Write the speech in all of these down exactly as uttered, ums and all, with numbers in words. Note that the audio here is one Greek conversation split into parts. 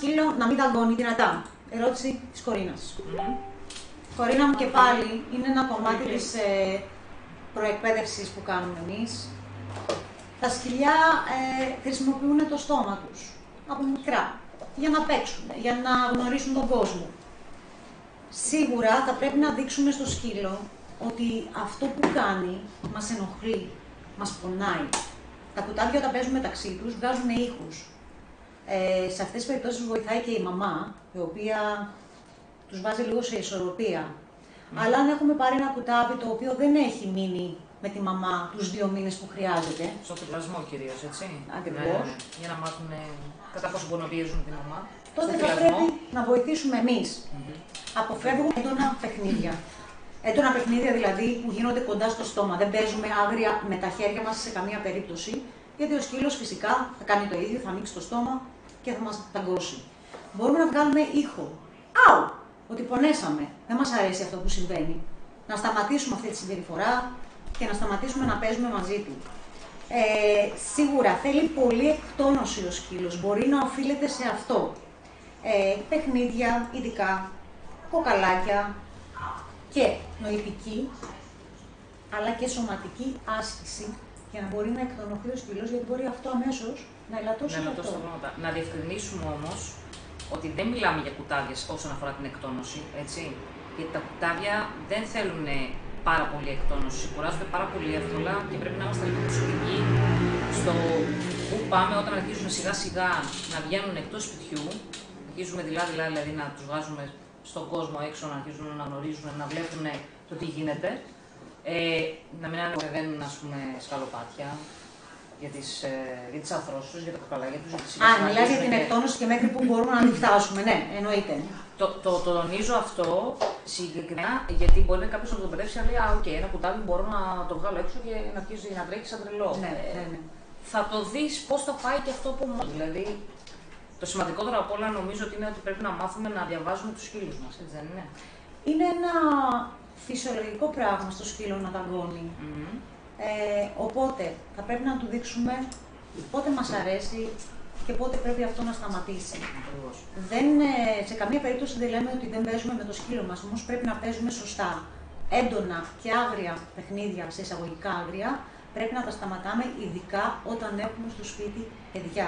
σκύλο να μην δαγκώνει δυνατά? Ερώτηση της Κορίνας. Mm. Κορίνα μου, και πάλι είναι ένα κομμάτι okay. της ε, προεκπαίδευσης που κάνουμε εμείς. Τα σκυλιά ε, χρησιμοποιούν το στόμα τους από μικρά για να παίξουν, για να γνωρίσουν τον κόσμο. Σίγουρα θα πρέπει να δείξουμε στο σκύλο ότι αυτό που κάνει μας ενοχλεί, μας πονάει. Τα κουτάβια όταν παίζουν μεταξύ τους βγάζουν ήχους. Ε, σε αυτές τις περιπτώσεις βοηθάει και η μαμά, η οποία τους βάζει λίγο σε ισορροπία. Mm. Αλλά αν έχουμε πάρει ένα κουτάβι το οποίο δεν έχει μείνει με τη μαμά τους δύο μήνες που χρειάζεται. Στο θυλασμό κυρίως, έτσι. Ακριβώς. Ναι, για να μάθουν κατά πόσο πονοπιέζουν τη μαμά. Τότε θα πρέπει να βοηθήσουμε εμείς. Mm-hmm. Αποφεύγουμε έντονα παιχνίδια. Έντονα παιχνίδια δηλαδή που γίνονται κοντά στο στόμα. Δεν παίζουμε άγρια με τα χέρια μας σε καμία περίπτωση. Γιατί ο σκύλος φυσικά θα κάνει το ίδιο, θα ανοίξει το στόμα και θα μας ταγκώσει. Μπορούμε να βγάλουμε ήχο. Αου! Ότι πονέσαμε. Δεν μας αρέσει αυτό που συμβαίνει. Να σταματήσουμε αυτή τη συμπεριφορά και να σταματήσουμε να παίζουμε μαζί του. Ε, σίγουρα θέλει πολύ εκτόνωση ο σκύλος. Μπορεί να οφείλεται σε αυτό. Ε, παιχνίδια, ειδικά, κοκαλάκια και νοητική, αλλά και σωματική άσκηση για να μπορεί να εκτονωθεί ο σκύλος, γιατί μπορεί αυτό αμέσως να ελαττώσει ναι, αυτό. Να διευκρινίσουμε όμως ότι δεν μιλάμε για κουτάβια όσον αφορά την εκτόνωση, έτσι. Γιατί τα κουτάβια δεν θέλουν πάρα πολύ εκτόνωση, κουράζονται πάρα πολύ εύκολα και πρέπει να είμαστε λίγο προσεκτικοί στο πού πάμε όταν αρχίζουν σιγά σιγά να βγαίνουν εκτός σπιτιού. Αρχίζουμε δειλά-δειλά, δηλαδή να τους βάζουμε στον κόσμο έξω, να αρχίζουν να γνωρίζουν, να βλέπουν το τι γίνεται. Ε, να μην ανεβαίνουν, ας πούμε, σκαλοπάτια για τις, ε, για τις αρθρώσεις, για τα κοκαλάκια τους. Α, μιλάς για την εκτόνωση και μέχρι που μπορούμε να μην φτάσουμε, ναι, εννοείται. Το, το, το τονίζω αυτό συγκεκριμένα γιατί μπορεί κάποιος να το μπερδέψει και να λέει Α, οκ, okay, ένα κουτάβι μπορώ να το βγάλω έξω και να αρχίσει να τρέχει σαν τρελό. Ναι, ναι, ναι. Θα το δεις πώς θα πάει και αυτό που μόνο. Δηλαδή, το σημαντικότερο από όλα νομίζω ότι είναι ότι πρέπει να μάθουμε να διαβάζουμε τους σκύλους μας, έτσι δεν είναι? Είναι ένα φυσιολογικό πράγμα στο σκύλο να δαγκώνει. Mm-hmm. ε, οπότε θα πρέπει να του δείξουμε πότε μας αρέσει και πότε πρέπει αυτό να σταματήσει. Ακριβώς. Δεν, σε καμία περίπτωση δεν λέμε ότι δεν παίζουμε με το σκύλο μας, όμως πρέπει να παίζουμε σωστά. Έντονα και άγρια παιχνίδια, σε εισαγωγικά άγρια, πρέπει να τα σταματάμε, ειδικά όταν έχουμε στο σπίτι παιδιά.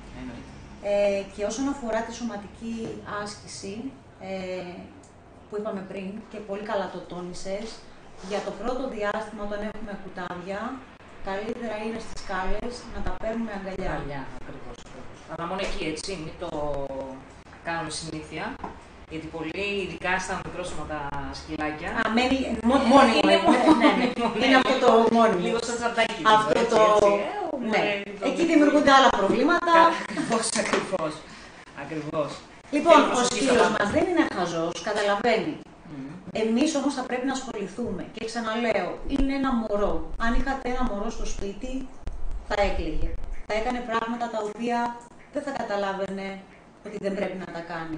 Ε, και όσον αφορά τη σωματική άσκηση, ε, που είπαμε πριν και πολύ καλά το τόνισες, για το πρώτο διάστημα όταν έχουμε κουτάβια, καλύτερα είναι στις σκάλες να τα παίρνουμε αγκαλιά. Αγκαλιά, ακριβώς. Αλλά μόνο εκεί, έτσι, μην το κάνουμε συνήθεια. Γιατί πολύ, ειδικά στα μικρόσωμα τα σκυλάκια. Α, μένει μόνιμο. Είναι, ναι, ναι, ναι. Είναι αυτό το μόνιμο. Λίγο σαν τσαντάκι. Αυτό το... Ναι. Εκεί δημιουργούνται άλλα προβλήματα. Ακριβώς, ακριβώς. Ακριβώς. Λοιπόν, ο σκύλος μας δεν είναι χαζός, καταλαβαίνει. Mm. Εμείς όμως θα πρέπει να ασχοληθούμε. Και ξαναλέω, είναι ένα μωρό. Αν είχατε ένα μωρό στο σπίτι, θα έκλαιγε. Θα έκανε πράγματα τα οποία δεν θα καταλάβαινε ότι δεν πρέπει να τα κάνει.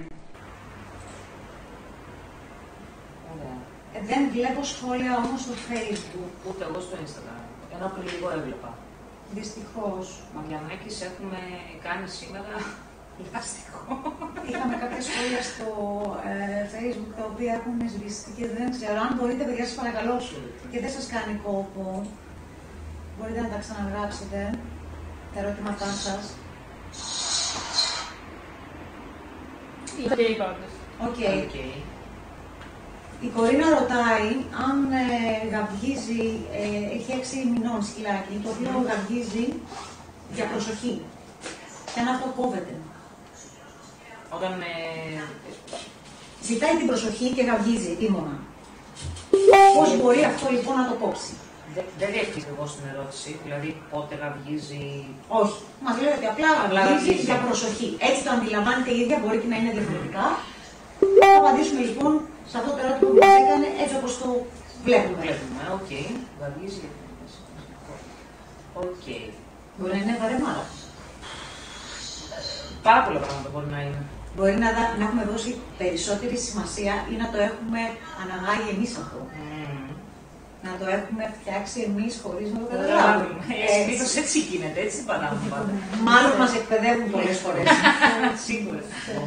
Ωραία. Ε, δεν βλέπω σχόλια όμως στο Facebook. Ούτε εγώ στο Instagram. Ενώ πριν λίγο έβλεπα. Δυστυχώς. Μαριανάκης, έχουμε κάνει σήμερα λάστιχο. Είχαμε κάποια σχόλια στο ε, Facebook τα οποία έχουν σβήσει και δεν ξέρω. Αν μπορείτε, παιδιά, σας παρακαλώ, και δεν σας κάνει κόπο, μπορείτε να τα ξαναγράψετε, τα ερωτήματά σας. Οκ, πάντως. Οκ. Η Κορίνα ρωτάει αν ε, γαυγίζει, ε, έχει έξι μηνών σκυλάκι, το οποίο γαυγίζει για προσοχή. Και αν αυτό κόβεται. Όταν ε... ζητάει την προσοχή και γαυγίζει επίμονα. Πώς μπορεί αυτό λοιπόν να το κόψει? Δεν διευκρινίζω εγώ στην ερώτηση, δηλαδή πότε γαυγίζει. Όχι. Μας λέει ότι απλά γαυγίζει για προσοχή. Έτσι το αντιλαμβάνεται η ίδια, μπορεί και να είναι διαφορετικά. Θα απαντήσουμε λοιπόν σε αυτό το ερώτημα που μας έκανε, έτσι όπως το βλέπουμε. Βλέπουμε, οκ. Γαυγίζει για προσοχή. Οκ. Μπορεί να είναι βαρεμάρα. Πάρα πολλά πράγματα μπορεί να είναι. Μπορεί να, να έχουμε δώσει περισσότερη σημασία ή να το έχουμε αναγάγει εμείς αυτό. Mm. Να το έχουμε φτιάξει εμείς χωρίς να το καταλάβουμε. Συνήθως έτσι γίνεται, έτσι παράδειγμα πάντα. Μάλλον μας εκπαιδεύουν πολλές φορές. Σίγουρα.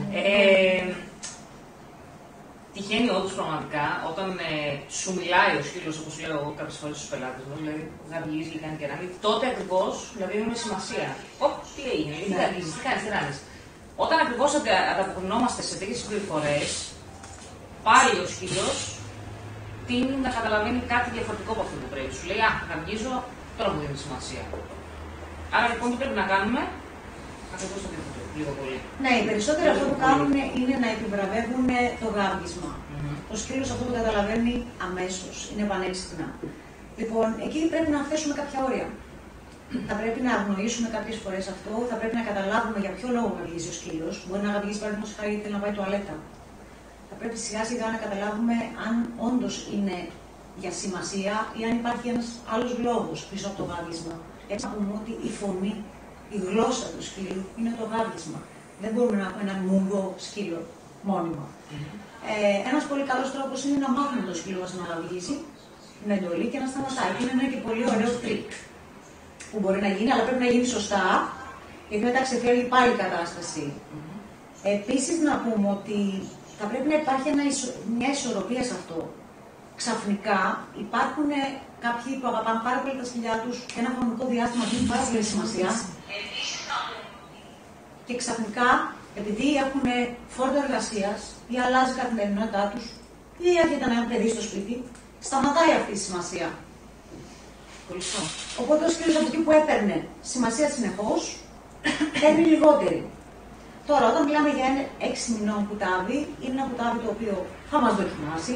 Τυχαίνει όντως πραγματικά όταν ε, σου μιλάει ο σκύλος, όπως λέω εγώ κάποιες φορές στους πελάτες μου, δηλαδή γαργίζει, κάνει και ράνει, τότε ακριβώς δηλαδή είναι σημασία. Ωπ, τι έγινε, τι γαργίζεις, τι κάνεις, τι ράνεις. Όταν ακριβώς ανταποκρινόμαστε σε τέτοιες συμπεριφορές, πάλι ο σκύλος τείνει να καταλαβαίνει κάτι διαφορετικό από αυτό που πρέπει. Σου λέει, α, γαργίζω, τώρα μου δίνει σημασία. Άρα λοιπόν τι πρέπει να κάνουμε, ακριβώς το τίποτα. Ναι, οι περισσότεροι αυτό που κάνουν είναι να επιβραβεύουν το γάβγισμα. Mm-hmm. Ο σκύλος αυτό το καταλαβαίνει αμέσως, είναι πανέξυπνα. Λοιπόν, εκεί πρέπει να θέσουμε κάποια όρια. Θα πρέπει να αγνοήσουμε κάποιες φορές αυτό, θα πρέπει να καταλάβουμε για ποιο λόγο γαβγίζει ο σκύλος. Μπορεί να γαβγίζει παραδείγματος χάρη γιατί θέλει να πάει τουαλέτα. Θα πρέπει σιγά σιγά να καταλάβουμε αν όντως είναι για σημασία ή αν υπάρχει ένας άλλος λόγος πίσω από το γάβγισμα. Έτσι να πούμε ότι η φωνή, η γλώσσα του σκύλου είναι το γάβγισμα. Δεν μπορούμε να έχουμε έναν μούγκο σκύλο μόνιμα. Mm-hmm. Ε, ένας πολύ καλός τρόπος είναι να μάθουμε το σκύλο μας να γαβγίζει με εντολή και να σταματάει. Είναι ένα και πολύ ωραίο τρίκ που μπορεί να γίνει, αλλά πρέπει να γίνει σωστά, γιατί μετά ξεφεύγει πάλι η κατάσταση. Mm-hmm. Επίσης, να πούμε ότι θα πρέπει να υπάρχει ένα, μια ισορροπία σε αυτό. Ξαφνικά υπάρχουν κάποιοι που αγαπάνε πάρα πολύ τα σκυλιά τους και ένα χρονικό διάστημα δίνουν πάρα πολύ σημασία. Και ξαφνικά, επειδή έχουν φόρτο εργασίας ή αλλάζει η καθημερινότητά τους ή έρχεται ένα παιδί στο σπίτι, σταματάει αυτή η σημασία. Οπότε ο σκύλος από εκεί που έπαιρνε σημασία συνεχώς, παίρνει λιγότερη. Τώρα, όταν μιλάμε για ένα έξι μηνών κουτάβι, είναι ένα κουτάβι το οποίο θα μας δοκιμάσει.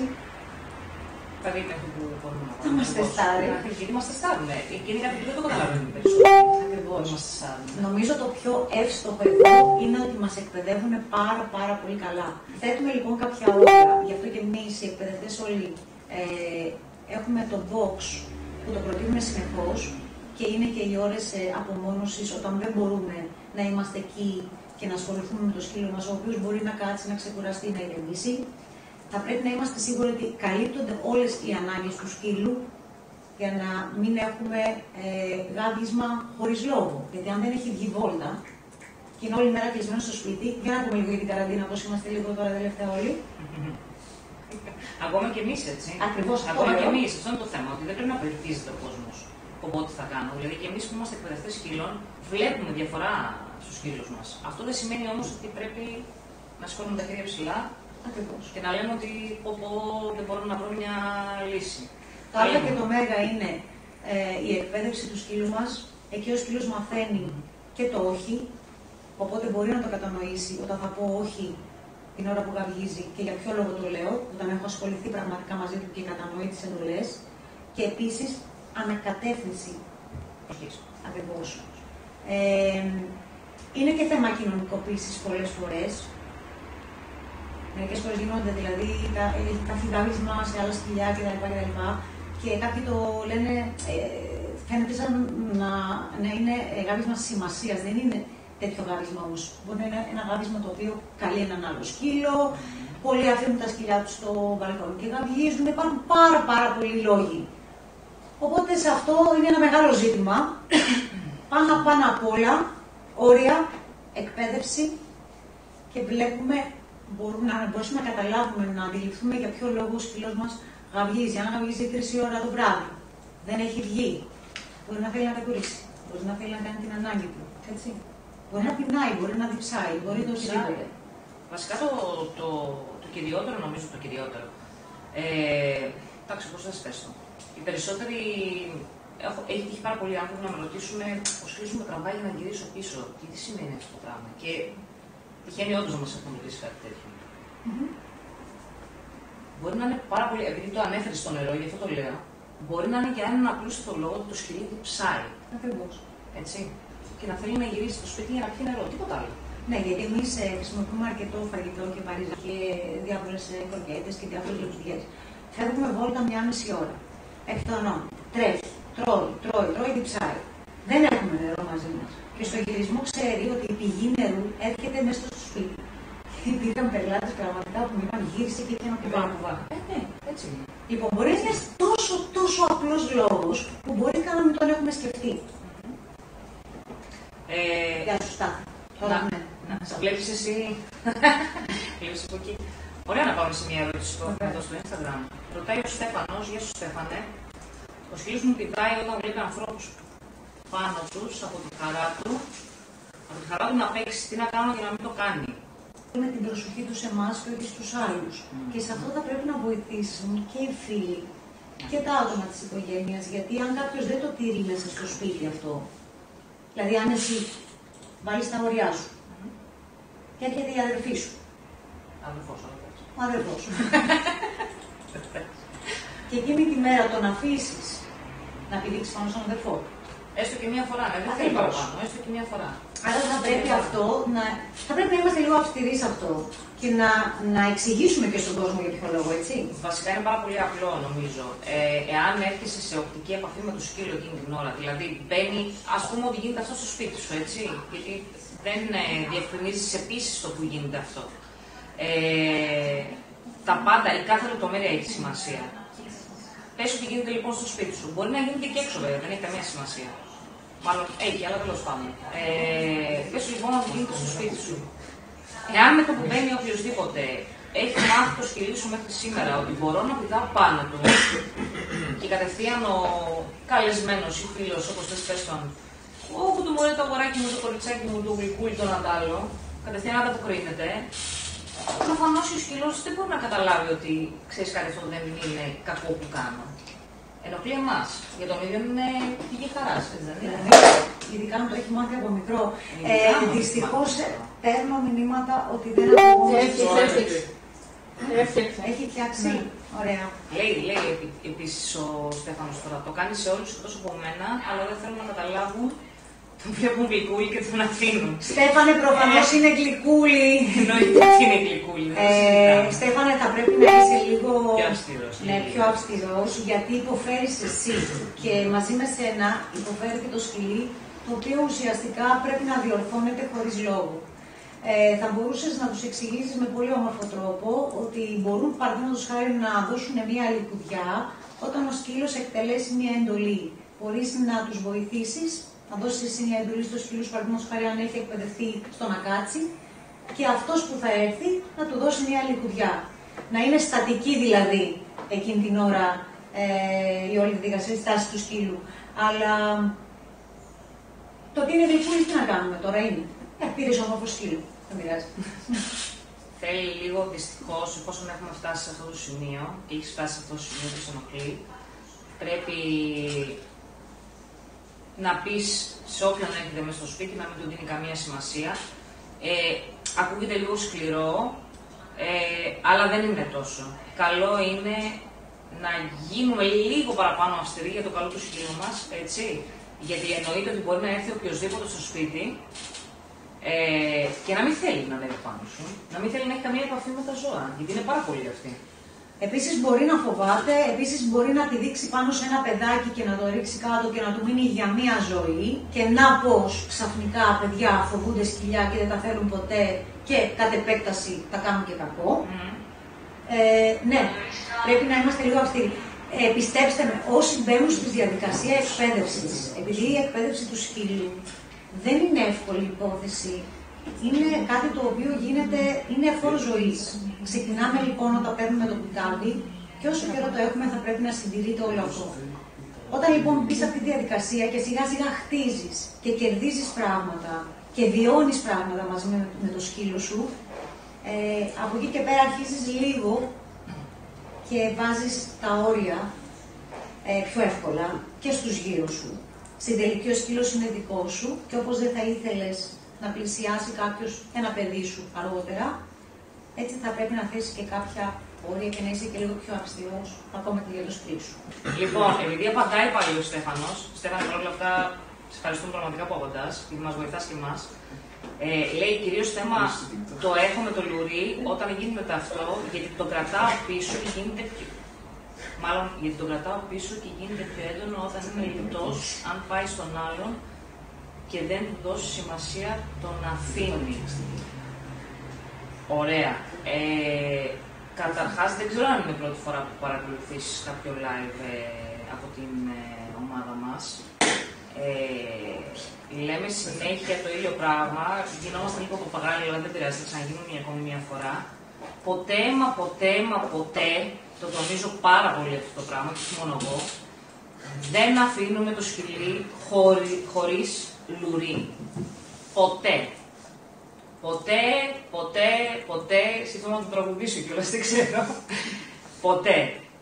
Θα δείτε αυτό που μπορούμε να θα μας τεστάρει. Γιατί μας τεστάρουν. Και είναι κάτι που δεν το καταλαβαίνουμε περισσότερο. Ακριβώς. Νομίζω το πιο εύστοχο εδώ είναι ότι μας εκπαιδεύουν πάρα πάρα πολύ καλά. Θέτουμε λοιπόν κάποια όρια. Γι' αυτό και εμείς οι εκπαιδευτές όλοι ε, έχουμε το box που το προτείνουμε συνεχώς και είναι και οι ώρες ε, απομόνωσης όταν δεν μπορούμε να είμαστε εκεί και να ασχοληθούμε με το σκύλο μας, ο οποίος μπορεί να κάτσει, να ξεκουραστεί, να ηρεμήσει. Θα πρέπει να είμαστε σίγουροι ότι καλύπτονται όλες οι ανάγκες του σκύλου για να μην έχουμε ε, γάβγισμα χωρίς λόγο. Γιατί αν δεν έχει βγει βόλτα και είναι όλη μέρα κλεισμένο στο σπίτι, για να πούμε λίγο για την καραντίνα, πώς είμαστε λίγο τώρα τελευταία όλοι. Ακόμα και εμείς έτσι. Ακριβώς. Ακόμα και εμείς. Αυτό είναι το θέμα, ότι δεν πρέπει να περιορίζεται ο κόσμος. Οπότε θα κάνω. Δηλαδή και εμείς που είμαστε εκπαιδευτές σκύλων, βλέπουμε διαφορά στους σκύλους μας. Αυτό δεν σημαίνει όμως ότι πρέπει να σηκώνουμε τα χέρια ψηλά. Ακριβώς. Και να λέμε ότι πω, πω, δεν μπορούμε να βρούμε μια λύση. Το άλλο και το μέγα είναι ε, η εκπαίδευση του σκύλου μας. Εκεί ο σκύλος μαθαίνει mm. και το όχι, οπότε μπορεί να το κατανοήσει όταν θα πω όχι την ώρα που γαβγίζει και για ποιο λόγο το λέω, όταν έχω ασχοληθεί πραγματικά μαζί του και κατανοεί τις εντολές. Και επίσης ανακατεύθυνση. Ακριβώς. Ε, είναι και θέμα κοινωνικοποίησης πολλές φορές. Μερικές φορές γίνονται, δηλαδή, υπάρχει γάβγισμα σε άλλα σκυλιά κτλ. Και κάποιοι το λένε, ε, φαίνεται σαν να, να είναι γάβγισμα σημασίας. Δεν είναι τέτοιο γάβγισμα όμως. Μπορεί να είναι ένα γάβγισμα το οποίο καλεί έναν άλλο σκύλο. Πολλοί αφήνουν τα σκυλιά τους στο μπαλκόνι και γαβγίζουν. Υπάρχουν πάρα, πάρα πολλοί λόγοι. Οπότε σε αυτό είναι ένα μεγάλο ζήτημα. Πάνω, πάνω απ' όλα, όρια, εκπαίδευση και βλέπουμε. Μπορούμε να, μπορούμε να καταλάβουμε, να αντιληφθούμε για ποιο λόγο ο σκύλος μας γαβγίζει. Αν γαβγίζει τρεις ώρα το βράδυ, δεν έχει βγει. Μπορεί να θέλει να τεκουρίσει, μπορεί να θέλει να κάνει την ανάγκη του. Έτσι. Μπορεί να πεινάει, μπορεί να διψάει, μπορεί το οτιδήποτε. Βασικά το, το, το κυριότερο, νομίζω το κυριότερο. Ε, εντάξει, πώς θα σας το. Οι περισσότεροι έχω, έχει τύχει πάρα πολλοί άνθρωποι να με ρωτήσουν ο σκύλος μου τραβάει για να γυρίσω πίσω. Και τι σημαίνει αυτό το πράγμα. Και τυχαίνει όντως να μας έχουν ρωτήσει κάτι τέτοιο. Mm-hmm. Μπορεί να είναι πάρα πολύ, επειδή το ανέφερε στο νερό, γι' αυτό το λέω, μπορεί να είναι για έναν απλούστατο λόγο ότι το σκυλί ψάει. Ακριβώς. Έτσι. Και να θέλει να γυρίσει στο σπίτι για να πιει νερό, τίποτα άλλο. Ναι, γιατί εμείς ε, χρησιμοποιούμε αρκετό φαγητό και βαρύζα και διάφορες ε, κροκέτες και διάφορες λεπτικές. Φεύγουμε βόλτα μια μισή ώρα. Εκτονώνει, τρέχει, τρώει, τρώει, τρώει, διψάει. Δεν έχουμε νερό μαζί μας. Και στο γυρισμό ξέρει ότι η πηγή νερού έρχεται μέσα στο σπίτι. Υπήρχαν πελάτες πραγματικά που μου είπαν γύρισε και ήταν κουβά. Ε, ναι, έτσι είναι. Λοιπόν, μπορεί να είναι τόσο, τόσο απλό λόγος που μπορεί καν να μην τον έχουμε σκεφτεί. Ε, Για σωστά. Να, ναι. να, να βλέπεις εσύ. Βλέπεις από εκεί. Ωραία να πάμε σε μια ερώτηση που έχουμε εδώ στο Instagram. Ρωτάει ο Στέφανος, γεια σου Στέφανε. Ο σκύλος μου πηδάει όταν βλέπει ανθρώπους πάνω τους από τη χαρά του. Από τη χαρά του να παίξει, τι να κάνω για να μην το κάνει. Με την προσοχή του σε εμάς και όχι στους άλλους. Mm. Και σε αυτό θα πρέπει να βοηθήσουν και οι φίλοι και τα άτομα της οικογένειας. Γιατί αν κάποιος δεν το τηρεί μέσα στο σπίτι αυτό, δηλαδή αν εσύ βάλεις τα ωριά σου mm. και έρχεται η αδερφή σου. Αδερφός, αδερφός. Ο αδερφός σου. Και εκείνη τη μέρα τον αφήσεις να πηδήξει πάνω στον αδερφό. Έστω και μία φορά, δεν θέλει παραπάνω, έστω και μία φορά. Άρα θα πρέπει αυτό να. Θα πρέπει να είμαστε λίγο αυστηροί σε αυτό και να, να εξηγήσουμε και στον κόσμο για ποιο λόγο, έτσι. Βασικά είναι πάρα πολύ απλό, νομίζω. Ε, εάν έρχεσαι σε οπτική επαφή με το σκύλο εκείνη την ώρα, δηλαδή μπαίνει, ας πούμε ότι γίνεται αυτό στο σπίτι σου, έτσι. Γιατί δεν ε, διευκρινίζεις επίσης το που γίνεται αυτό. Ε, τα πάντα, η κάθε λεπτομέρεια έχει σημασία. Πες ότι γίνεται λοιπόν στο σπίτι σου. Μπορεί να γίνεται και έξω, βέβαια, δεν έχει καμία σημασία. Μάλλον έχει, αλλά τέλος πάντων. Ε, πες λοιπόν ότι γίνεται στο σπίτι σου. Εάν με το που μπαίνει οποιοδήποτε έχει μάθει το σκυλί σου μέχρι σήμερα ότι μπορώ να πηδάω πάνω του και κατευθείαν ο καλεσμένος ή φίλος, όπως θες πες τον, όπου του μωρέ το αγοράκι μου, το κοριτσάκι μου, το γλυκούλι, τον αντάλλο, κατευθείαν ανταποκρίνεται. Προφανώς ο σκύλος δεν μπορεί να καταλάβει ότι ξέρεις κάτι, αυτό δεν είναι κακό που κάνω. Ενοχλεί εμάς. Για τον ίδιο είναι πηγή χαράς, έτσι δεν είναι. Ειδικά αν το έχει μάθει από μικρό. Ε, Δυστυχώς παίρνω μηνύματα ότι δεν ακούγονται. Έχει φτιάξει. Ωραία. Λέει, λέει επίσης ο Στέφανος τώρα, το κάνει σε όλους εκτός από μένα, αλλά δεν θέλουν να καταλάβουν. Τον βλέπουν γλυκούλι και τον αφήνουν. Στέφανε, προφανώς είναι γλυκούλι. Εννοείται ότι είναι γλυκούλι. Ε, Στέφανε, θα πρέπει να είσαι λίγο πιο αυστηρός. Ναι, πιο αυστηρός, γιατί υποφέρεις εσύ. Και μαζί με σένα υποφέρει και το σκυλί, το οποίο ουσιαστικά πρέπει να διορθώνεται χωρίς λόγο. Ε, θα μπορούσες να τους εξηγήσεις με πολύ όμορφο τρόπο ότι μπορούν, παραδείγματος χάρη, να δώσουν μια λικουδιά όταν ο σκύλος εκτελέσει μια εντολή. Μπορείς να τους βοηθήσεις. Να δώσει εσύ μια εντολή στο σκύλο σου, παραδείγματος χάρη, αν έχει εκπαιδευτεί στο να κάτσει, και αυτός που θα έρθει να του δώσει μια λικουδιά. Να είναι στατική δηλαδή εκείνη την ώρα ε, η όλη διαδικασία της τάσης του σκύλου. Αλλά το ότι είναι γλυκούλη, τι να κάνουμε τώρα, είναι. Ε, πήρες όμορφο σκύλο. Δεν πειράζει. Θέλει λίγο, δυστυχώς, εφόσον έχουμε φτάσει σε αυτό το σημείο και έχει φτάσει σε αυτό το σημείο που σε ενοχλεί, πρέπει να πεις σε όποιον έρχεται μέσα στο σπίτι να μην του δίνει καμία σημασία. Ε, ακούγεται λίγο σκληρό, ε, αλλά δεν είναι τόσο. Καλό είναι να γίνουμε λίγο παραπάνω αυστηροί για το καλό του σκύλου μας, έτσι. Γιατί εννοείται ότι μπορεί να έρθει οποιοδήποτε στο σπίτι ε, και να μην θέλει να ανέβει πάνω σου, να μην θέλει να έχει καμία επαφή με τα ζώα, γιατί είναι πάρα πολύ αυτή. Επίσης μπορεί να φοβάται, επίσης μπορεί να τη δείξει πάνω σε ένα παιδάκι και να το ρίξει κάτω και να του μείνει για μία ζωή, και να πως ξαφνικά παιδιά φοβούνται σκυλιά και δεν τα θέλουν ποτέ και κατ' επέκταση τα κάνουν και κακό. Mm. Ε, ναι, πρέπει να είμαστε λίγο αυστηροί. Ε, πιστέψτε με, όσοι μπαίνουν στη διαδικασία εκπαίδευσης, επειδή η εκπαίδευση του σκύλου δεν είναι εύκολη υπόθεση, είναι κάτι το οποίο γίνεται, είναι φόρο ζωής. Ξεκινάμε λοιπόν όταν παίρνουμε το κουτάλι και όσο καιρό το έχουμε θα πρέπει να συντηρείται όλο αυτό. Όταν λοιπόν μπεις σε αυτή τη διαδικασία και σιγά σιγά χτίζεις και κερδίζεις πράγματα και βιώνεις πράγματα μαζί με, με το σκύλο σου, ε, από εκεί και πέρα αρχίζεις λίγο και βάζεις τα όρια ε, πιο εύκολα και στους γύρω σου. Στην τελική ο σκύλος είναι δικό σου και όπως δεν θα ήθελες να πλησιάσει κάποιος ένα παιδί σου αργότερα, έτσι θα πρέπει να θέσει και κάποια όρια και να είσαι και λίγο πιο αυστηρός, ακόμα και για το σκύλο σου. Λοιπόν, επειδή απαντάει πάλι ο Στέφανος, Στέφανε, παρόλα αυτά, σε ευχαριστούμε πραγματικά που απαντάς, γιατί μας βοηθάς και εμάς. Ε, λέει κυρίως θέμα το έχω με το λουρί όταν γίνεται αυτό, γιατί το κρατάω πίσω και γίνεται πιο... Μάλλον γιατί το κρατάω πίσω και γίνεται πιο έντονο όταν είναι λιτός, αν πάει στον άλλον και δεν του δώσει σημασία, τον αφήνει. Ωραία. Ε, καταρχάς, δεν ξέρω αν είναι η πρώτη φορά που παρακολουθείς κάποιο live ε, από την... Ε, συνέχεια το ίδιο πράγμα, γινόμαστε λίγο παπαγάλοι, αλλά δεν πειράζει, θα ξαναγίνουμε μια ακόμη μια φορά. Ποτέ, μα ποτέ, μα ποτέ, το τονίζω πάρα πολύ αυτό το πράγμα, και όχι μόνο εγώ, δεν αφήνουμε το σκυλί χωρί, χωρίς λουρί. Ποτέ. Ποτέ, ποτέ, ποτέ, σύμφωνα να το τραγουδήσω κιόλας, δεν ξέρω. Ποτέ.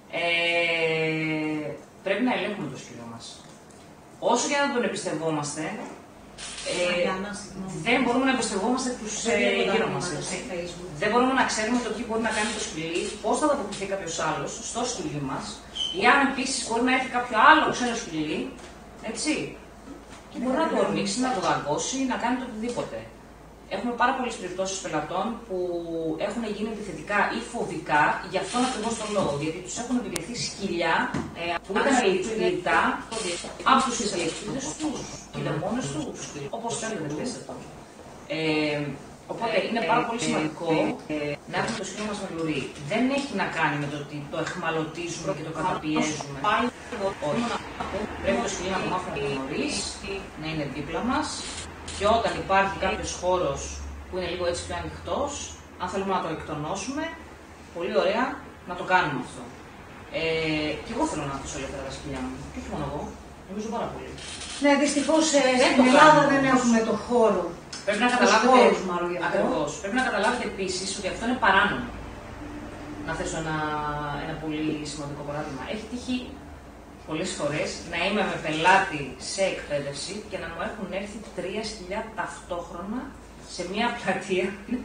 Ε, πρέπει να ελέγχουμε το σκύλο μας. Όσο και να τον εμπιστευόμαστε, ε, δεν μπορούμε να εμπιστευόμαστε τους ε, γύρω μας. Δεν μπορούμε να ξέρουμε το τι μπορεί να κάνει το σκυλί, πώς θα ανταποκριθεί κάποιος άλλος στο σκυλί μας, ή αν επίσης μπορεί να έρθει κάποιο άλλο ξένο σκυλί, έτσι. Και μπορεί να το ορμήξει, να το δαγκώσει, να κάνει το οτιδήποτε. Έχουμε πάρα πολλές περιπτώσεις πελατών που έχουν γίνει επιθετικά ή φοβικά για αυτόν ακριβώς τον λόγο. Γιατί τους έχουν επιτεθεί σκυλιά ε, που ήταν λιτά από τους ιδιοκτήτες τους, κηδεμόνες τους, όπως θέλετε πέστε το. Ε, οπότε είναι πάρα πολύ σημαντικό ε, να έχουμε το σκύλο μας με λουρί. Δεν έχει να κάνει με το ότι το εχμαλωτίζουμε και το καταπιέζουμε. Όχι. Πρέπει το σκυλί να το μάθουμε νωρίς, να είναι δίπλα μας. Και όταν υπάρχει κάποιος χώρος που είναι λίγο έτσι πιο ανοιχτός, αν θέλουμε να το εκτονώσουμε, πολύ ωραία να το κάνουμε αυτό. Ε, και εγώ θέλω να αφήσω ελεύθερα τα σκυλιά μου. Και όχι μόνο εγώ, νομίζω πάρα πολύ. Ναι, δυστυχώς στην Ελλάδα δεν έχουμε το χώρο. Πρέπει να καταλάβετε, ακριβώς. Πρέπει να καταλάβετε επίσης ότι αυτό είναι παράνομο. Να θέσω ένα, ένα πολύ σημαντικό παράδειγμα. Έχει τύχει πολλές φορές να είμαι με πελάτη σε εκπαίδευση και να μου έχουν έρθει τρία σκυλιά ταυτόχρονα σε μία πλατεία,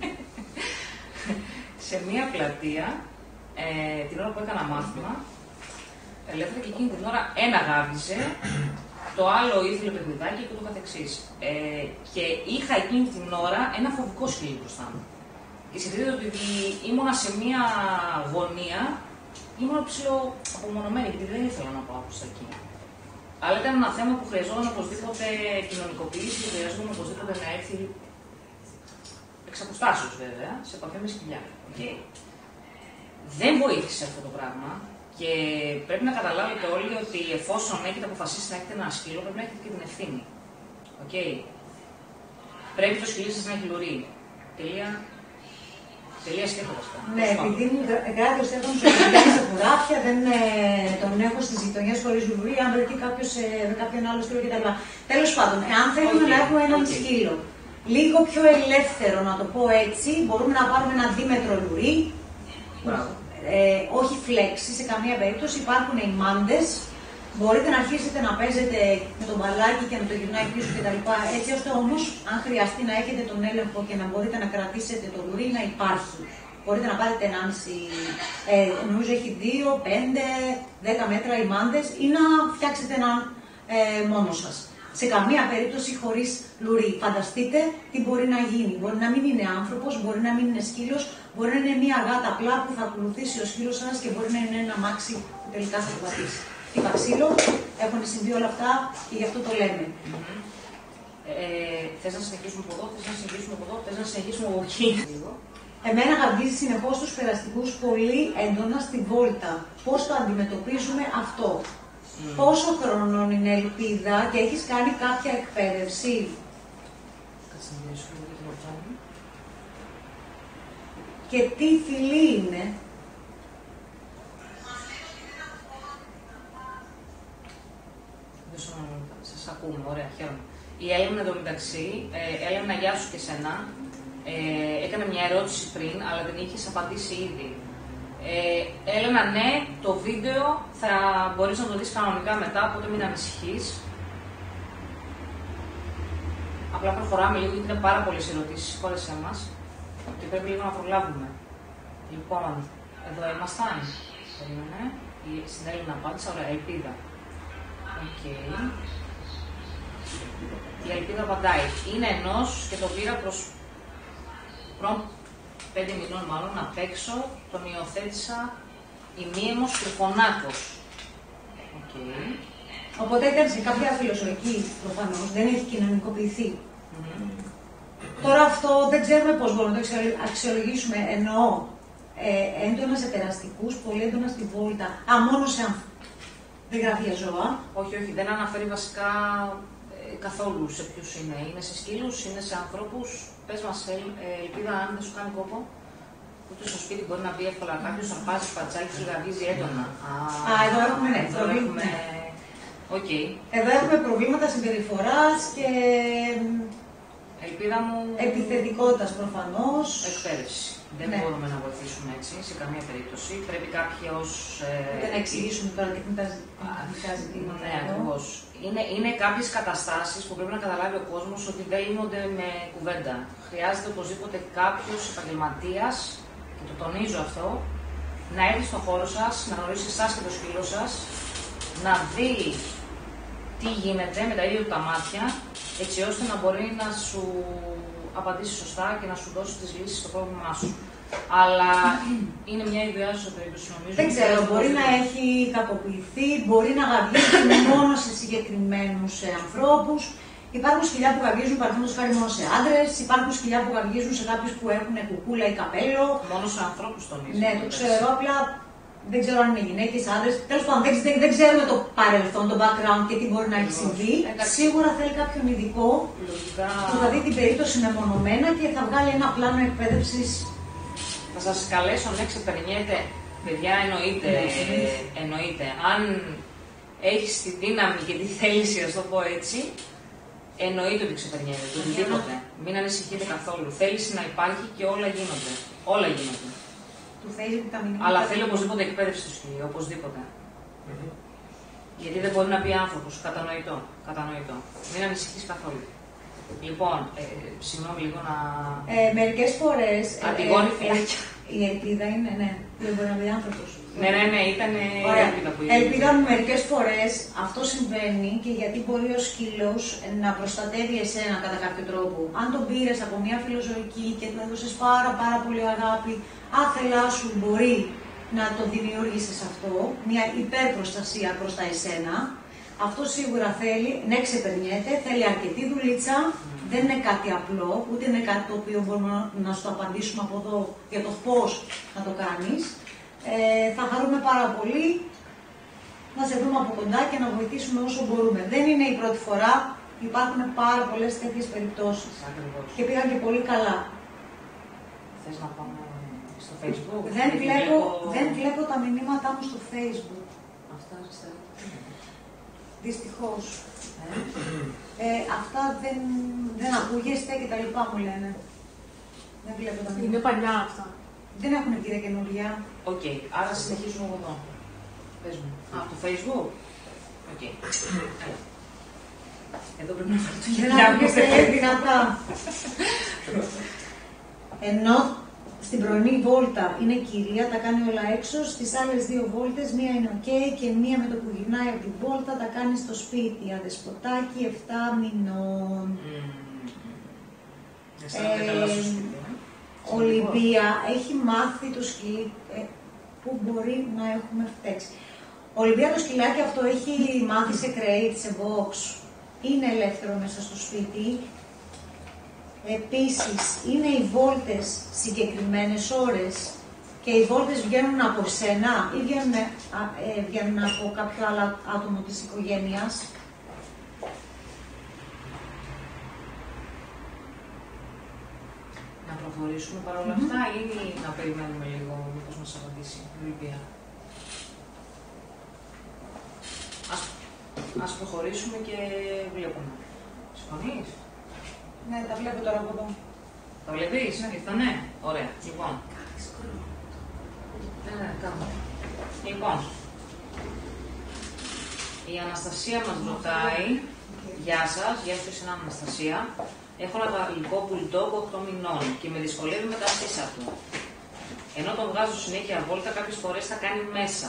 σε μία πλατεία ε, την ώρα που έκανα μάθημα, ελεύθερα, και εκείνη την ώρα ένα γάβιζε, το άλλο ήθελε παιχνιδάκι και ούτω καθεξής. Ε, και είχα εκείνη την ώρα ένα φοβικό σκυλί μπροστά μου. Και σκεφτείτε ότι ήμουνα σε μία γωνία, ήμουν ψηλό απομονωμένη, γιατί δεν ήθελα να πάω προς τα εκεί. Αλλά ήταν ένα θέμα που χρειαζόταν οπωσδήποτε κοινωνικοποίηση και χρειαζόταν οπωσδήποτε να έρθει εξ αποστάσεως βέβαια, σε επαφή με σκυλιά. Okay. Δεν βοήθησε αυτό το πράγμα και πρέπει να καταλάβετε όλοι ότι εφόσον έχετε αποφασίσει να έχετε ένα σκύλο, πρέπει να έχετε και την ευθύνη. Okay. Πρέπει το σκυλί σας να έχει λουρί. Τελεία. Τελεία σκέφτομαι. Ναι, επειδή μου γράφει ο Στέφανος ότι δεν σε χωράφια, δεν τον έχω στις γειτονιές χωρίς λουρί, αν βρεθεί κάποιος με κάποιον άλλο σκύλο κτλ. Τέλος πάντων, εάν θέλουμε okay. να έχουμε έναν okay. σκύλο λίγο πιο ελεύθερο, να το πω έτσι, μπορούμε να πάρουμε ένα δίμετρο λουρί, ε, όχι φλέξη σε καμία περίπτωση. Υπάρχουν οι μάντες. Μπορείτε να αρχίσετε να παίζετε με τον μπαλάκι και να το γυρνάει πίσω κτλ. Έτσι ώστε όμως, αν χρειαστεί να έχετε τον έλεγχο και να μπορείτε να κρατήσετε το λουρί, να υπάρχει. Μπορείτε να πάρετε ενάμιση, ε, νομίζω έχει δύο, πέντε, δέκα μέτρα οι μάντες, ή να φτιάξετε έναν ε, μόνο σας. Σε καμία περίπτωση χωρίς λουρί. Φανταστείτε τι μπορεί να γίνει. Μπορεί να μην είναι άνθρωπος, μπορεί να μην είναι σκύλος, μπορεί να είναι μια γάτα απλά που θα ακολουθήσει ο σκύλος σας και μπορεί να είναι ένα αμάξι που τελικά θα το πατήσει. Είπα ξύλο, έχουν συμβεί όλα αυτά και γι' αυτό το λέμε. Mm-hmm. ε, θες να συνεχίσουμε από εδώ, θες να συνεχίσουμε από εδώ, θες να συνεχίσουμε από εκεί. Εμένα γαβγίζει συνεχώς τους περαστικούς πολύ έντονα στη βόλτα. Πώς το αντιμετωπίζουμε αυτό. Mm. Πόσο χρονών είναι ελπίδα και έχεις κάνει κάποια εκπαίδευση. Κάτσε να μιλήσουμε για την ορτζά μου. Και τι φιλή είναι. Σας ακούμε, ωραία, χαίρομαι. Η Έλενα εντωμεταξύ, ε, Έλενα, γεια σου και σένα. Ε, έκανε μια ερώτηση πριν, αλλά την είχες απαντήσει ήδη. Ε, Έλενα, ναι, το βίντεο θα μπορείς να το δεις κανονικά μετά, οπότε μην ανησυχείς. Απλά προχωράμε λίγο, γιατί είναι πάρα πολλές ερωτήσεις, χώρεσέ μας. Και πρέπει λίγο να προλάβουμε. Λοιπόν, εδώ ήμασταν. Περίμενε. Στην Έλενα απάντησα, ωραία, ελπίδα. Οκ. Okay. Η ελπίδα απαντάει. Είναι ενός και το πήρα προς πρώην πέντε μηνών μάλλον απ' έξω, τον υιοθέτησα ημίαιμος και φωνάκος. Okay. Οπότε ήταν σε κάποια φιλοσοφική προφανώς, δεν έχει κοινωνικοποιηθεί. Mm-hmm. Τώρα αυτό δεν ξέρουμε πώς μπορούμε να το αξιολογήσουμε. Εννοώ ε, έντονα σε περαστικούς, πολύ έντονα στη βόλτα. Α, μόνο σε άνθρωπο. Δεν γράφει για ζώα. Όχι, όχι, δεν αναφέρει βασικά Ε, καθόλου σε ποιους είναι. Είναι σε σκύλους, είναι σε ανθρώπους. Πες μας, ε, Ελπίδα, αν δεν σου κάνει κόπο. Ούτε στο σπίτι μπορεί να μπει εύκολα κάποιος, να πάσει πατσάκι και γαβίζει έντονα. Α, Α εδώ έχουμε, ναι, εδώ έχουμε... Okay. Εδώ έχουμε προβλήματα συμπεριφοράς και Ελπίδα μου... επιθετικότητας προφανώς. Εκπαίδευση. Δεν ναι. μπορούμε να βοηθήσουμε έτσι σε καμία περίπτωση. Πρέπει κάποιος... Ε, να εξηγήσουμε τώρα τεχνικά ζητήματα. Ναι, ακριβώς. Είναι, είναι κάποιες καταστάσεις που πρέπει να καταλάβει ο κόσμος ότι δεν λύνονται με κουβέντα. Χρειάζεται οπωσδήποτε κάποιος επαγγελματίας, και το τονίζω αυτό, να έρθει στον χώρο σας, να γνωρίσει εσάς και το σκύλο σας, να δει τι γίνεται με τα ίδια του τα μάτια, έτσι ώστε να μπορεί να σου απαντήσει σωστά και να σου δώσει τις λύσεις στο πρόβλημά σου. Αλλά είναι μια ιδιάζουσα περίπτωση, νομίζω. Δεν ξέρω, μπορεί να έχει κακοποιηθεί, μπορεί να γαβγίζει μόνο σε συγκεκριμένους ανθρώπους. Υπάρχουν σκυλιά που γαβγίζουν παραδείγματος χάρη μόνο σε άντρες, υπάρχουν σκυλιά που γαβγίζουν σε κάποιους που έχουν κουκούλα ή καπέλο. Μόνο σε ανθρώπους τονίζουν. Ναι, το ξέρω, απλά δεν ξέρω αν είναι γυναίκες, άντρες. Τέλος πάντων, δεν, δεν, δεν ξέρουμε το παρελθόν, το background και τι μπορεί να έχει συμβεί. Σίγουρα θέλει κάποιον ειδικό Λογικά... που θα δει την περίπτωση μεμονωμένα και θα βγάλει ένα πλάνο εκπαίδευσης. Θα σας καλέσω να ξεπερνιέτε, παιδιά, εννοείται, ε, εννοείται. Αν έχεις τη δύναμη και τη θέληση, ας το πω έτσι, εννοείται ότι ξεπερνιέται, το οτιδήποτε. Μην ανησυχείτε καθόλου. Θέληση να υπάρχει και όλα γίνονται. Όλα γίνονται. Του θέλει τα μηνύματα. Αλλά θέλει οπωσδήποτε εκπαίδευση στο σκυλί, οπωσδήποτε. Mm-hmm. Γιατί δεν μπορεί να πει άνθρωπος, κατανοητό, κατανοητό. Μην ανησυχείς καθόλου. Λοιπόν, ε, συγγνώμη λίγο να... Ε, μερικές φορές... Αντιγόνη ε, φυλάκια. Η ελπίδα είναι, ναι. Δεν μπορεί να πει άνθρωπος. Ναι, ναι, ναι, ήταν η ελπίδα που είπε. Ελπίδα μου μερικές φορές αυτό συμβαίνει και γιατί μπορεί ο σκύλος να προστατεύει εσένα κατά κάποιο τρόπο. Αν τον πήρες από μια φιλοζωική και του έδωσες πάρα πάρα πολύ αγάπη, άθελά σου μπορεί να το δημιούργησες αυτό, μια υπερπροστασία προς τα εσένα. Αυτό σίγουρα θέλει, ναι, ξεπερνιέται, θέλει αρκετή δουλίτσα, mm. δεν είναι κάτι απλό, ούτε είναι κάτι το οποίο μπορούμε να σου το απαντήσουμε από εδώ για το πώς να το κάνεις. Ε, θα χαρούμε πάρα πολύ να σε δούμε από κοντά και να βοηθήσουμε όσο μπορούμε. Δεν είναι η πρώτη φορά, υπάρχουν πάρα πολλές τέτοιες περιπτώσεις. Ακριβώς. Και πήγαν και πολύ καλά. Θες να πάμε στο Facebook? Δεν βλέπω, δεν βλέπω τα μηνύματά μου στο Facebook. Αυτά αριστερά. Δυστυχώς. Ε, αυτά δεν, δεν ακούγεστε και τα λοιπά μου λένε. Δεν βλέπω τα μηνύματα. Είναι παλιά αυτά. Δεν έχουν βγει καινούργια. Οκ, okay. Άρα συνεχίζουμε από εδώ. Πες μου. Α, από το Facebook. Οκ. Okay. Εδώ πρέπει να βάλω το γυαλιά μου. Δεν ακούγεστε δυνατά. Ενώ στην πρωινή βόλτα είναι κυρία, τα κάνει όλα έξω. Στις άλλες δύο βόλτες, μία είναι οκ okay, και μία με το που γυρνάει από την βόλτα τα κάνει στο σπίτι. Αδεσποτάκι επτά μηνών. Mm. Ε, καλά στο σπίτι. Ο Ολυμπία έχει μάθει το σκυλί ε, που μπορεί να έχουμε φταίξει. Ο Ολυμπία το σκυλάκι αυτό έχει μάθει σε crate, σε box. Είναι ελεύθερο μέσα στο σπίτι. Επίσης, είναι οι βόλτες συγκεκριμένες ώρες και οι βόλτες βγαίνουν από σένα ή βγαίνουν, ε, βγαίνουν από κάποιο άλλο άτομο της οικογένειας. Να προχωρήσουμε παρόλα mm-hmm. αυτά ή να περιμένουμε λίγο μήπως μας απαντήσει η Ολυμπία. Ας, ας προχωρήσουμε και βλέπουμε. Συμφωνείς? Ναι, τα βλέπω τώρα από εδώ. Τα βλέπεις? Ναι. Ήρθανε? Ωραία. Λοιπόν. Ναι, ναι, κάνω. Λοιπόν. Η Αναστασία μας ρωτάει. Γεια σας, γεια σας, είναι Αναστασία. Έχω ένα γαλλικό bulldog οκτώ μηνών και με δυσκολεύει με τα σύσα του. Ενώ τον βγάζω συνέχεια βόλτα, κάποιες φορές θα κάνει μέσα.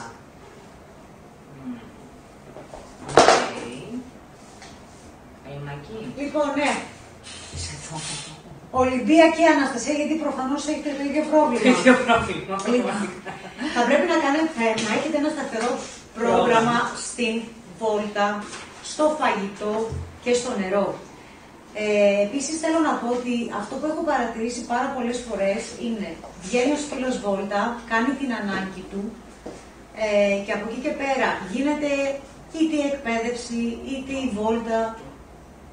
Okay. Ελληνική. Λοιπόν, ναι. Είσαι εδώ. Ολυμπία και Αναστασία, γιατί προφανώς έχετε το ίδιο πρόβλημα. Το ίδιο πρόβλημα. Θα πρέπει να, κάνετε, να έχετε ένα σταθερό πρόγραμμα στην βόλτα, στο φαγητό και στο νερό. Ε, επίσης θέλω να πω ότι αυτό που έχω παρατηρήσει πάρα πολλές φορές είναι βγαίνει ο σκύλος βόλτα, κάνει την ανάγκη του ε, και από εκεί και πέρα γίνεται είτε η εκπαίδευση είτε η βόλτα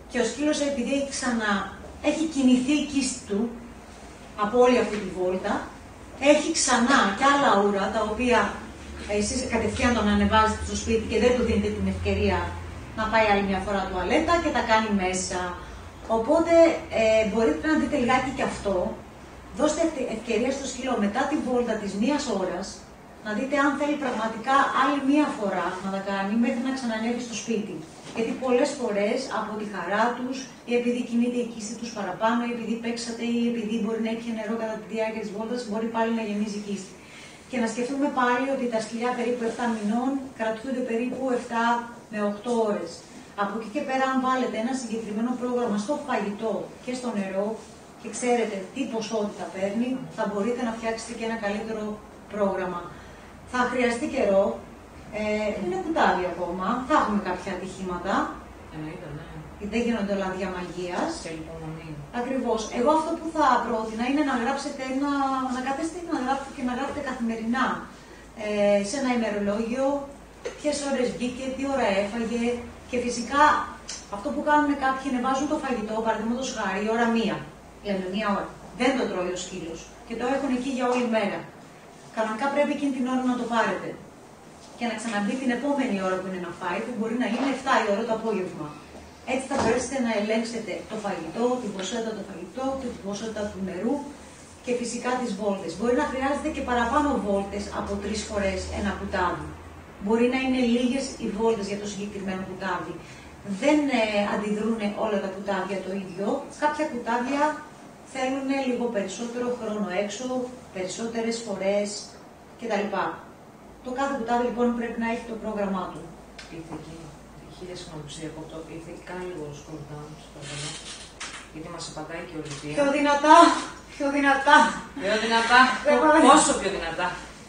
και ο σκύλος επειδή έχει ξανά, έχει κινηθεί η κίστη του από όλη αυτή τη βόλτα, έχει ξανά και άλλα ούρα τα οποία εσείς κατευθείαν τον ανεβάζετε στο σπίτι και δεν του δίνετε την ευκαιρία να πάει άλλη μια φορά τουαλέτα και τα κάνει μέσα. Οπότε ε, μπορείτε να δείτε λιγάκι και αυτό. Δώστε ευκαιρία στο σκύλο μετά τη βόλτα της μίας ώρας να δείτε αν θέλει πραγματικά άλλη μία φορά να τα κάνει μέχρι να ξανανεύει στο σπίτι. Γιατί πολλές φορές από τη χαρά τους ή επειδή κινείται η κίστη τους παραπάνω ή επειδή παίξατε ή επειδή μπορεί να έχει νερό κατά τη διάρκεια της βόλτας, μπορεί πάλι να γεμίζει η κίστη. Και να σκεφτούμε πάλι ότι τα σκυλιά περίπου επτά μηνών κρατιούνται περίπου επτά με οκτώ ώρες. Από εκεί και πέρα, αν βάλετε ένα συγκεκριμένο πρόγραμμα στο φαγητό και στο νερό και ξέρετε τι ποσότητα παίρνει, θα μπορείτε να φτιάξετε και ένα καλύτερο πρόγραμμα. Θα χρειαστεί καιρό, ε, είναι κουτάβι ακόμα, θα έχουμε κάποια ατυχήματα. Εννοείται, ναι. Δεν γίνονται όλα διαμαγείας. Σε υπομονή. Ακριβώς. Εγώ αυτό που θα πρότεινα είναι να γράψετε ένα, να καθίσετε να γράψετε και να γράφετε καθημερινά ε, σε ένα ημερολόγιο ποιες ώρες βγήκε, τι ώρα έφαγε και φυσικά αυτό που κάνουν κάποιοι είναι βάζουν το φαγητό, παραδείγματος χάρη, η ώρα μία. Λέμε μία ώρα. Δεν το τρώει ο σκύλος και το έχουν εκεί για όλη μέρα. Κανονικά πρέπει εκείνη την ώρα να το πάρετε και να ξαναμπεί την επόμενη ώρα που είναι να φάει, που μπορεί να είναι επτά η ώρα το απόγευμα. Έτσι θα μπορέσετε να ελέγξετε το φαγητό, την ποσότητα του φαγητού, την ποσότητα του νερού και φυσικά τις βόλτες. Μπορεί να χρειάζεται και παραπάνω βόλτες από τρεις φορές ένα κουτάβι. Μπορεί να είναι λίγες οι βόλτες για το συγκεκριμένο κουτάβι. Δεν ε, αντιδρούν όλα τα κουτάβια το ίδιο. Κάποια κουτάβια θέλουν λίγο περισσότερο χρόνο έξω, περισσότερες φορές κτλ. Το κάθε κουτάβι λοιπόν πρέπει να έχει το πρόγραμμά του. Χίλια συγγνώμη που σε διακόπτω, ήρθε και κάνει λίγο scroll down, παρακαλώ. Γιατί μας απαντάει και η Ολυμπία. Πιο δυνατά, πιο δυνατά. Πιο δυνατά, πόσο πιο δυνατά.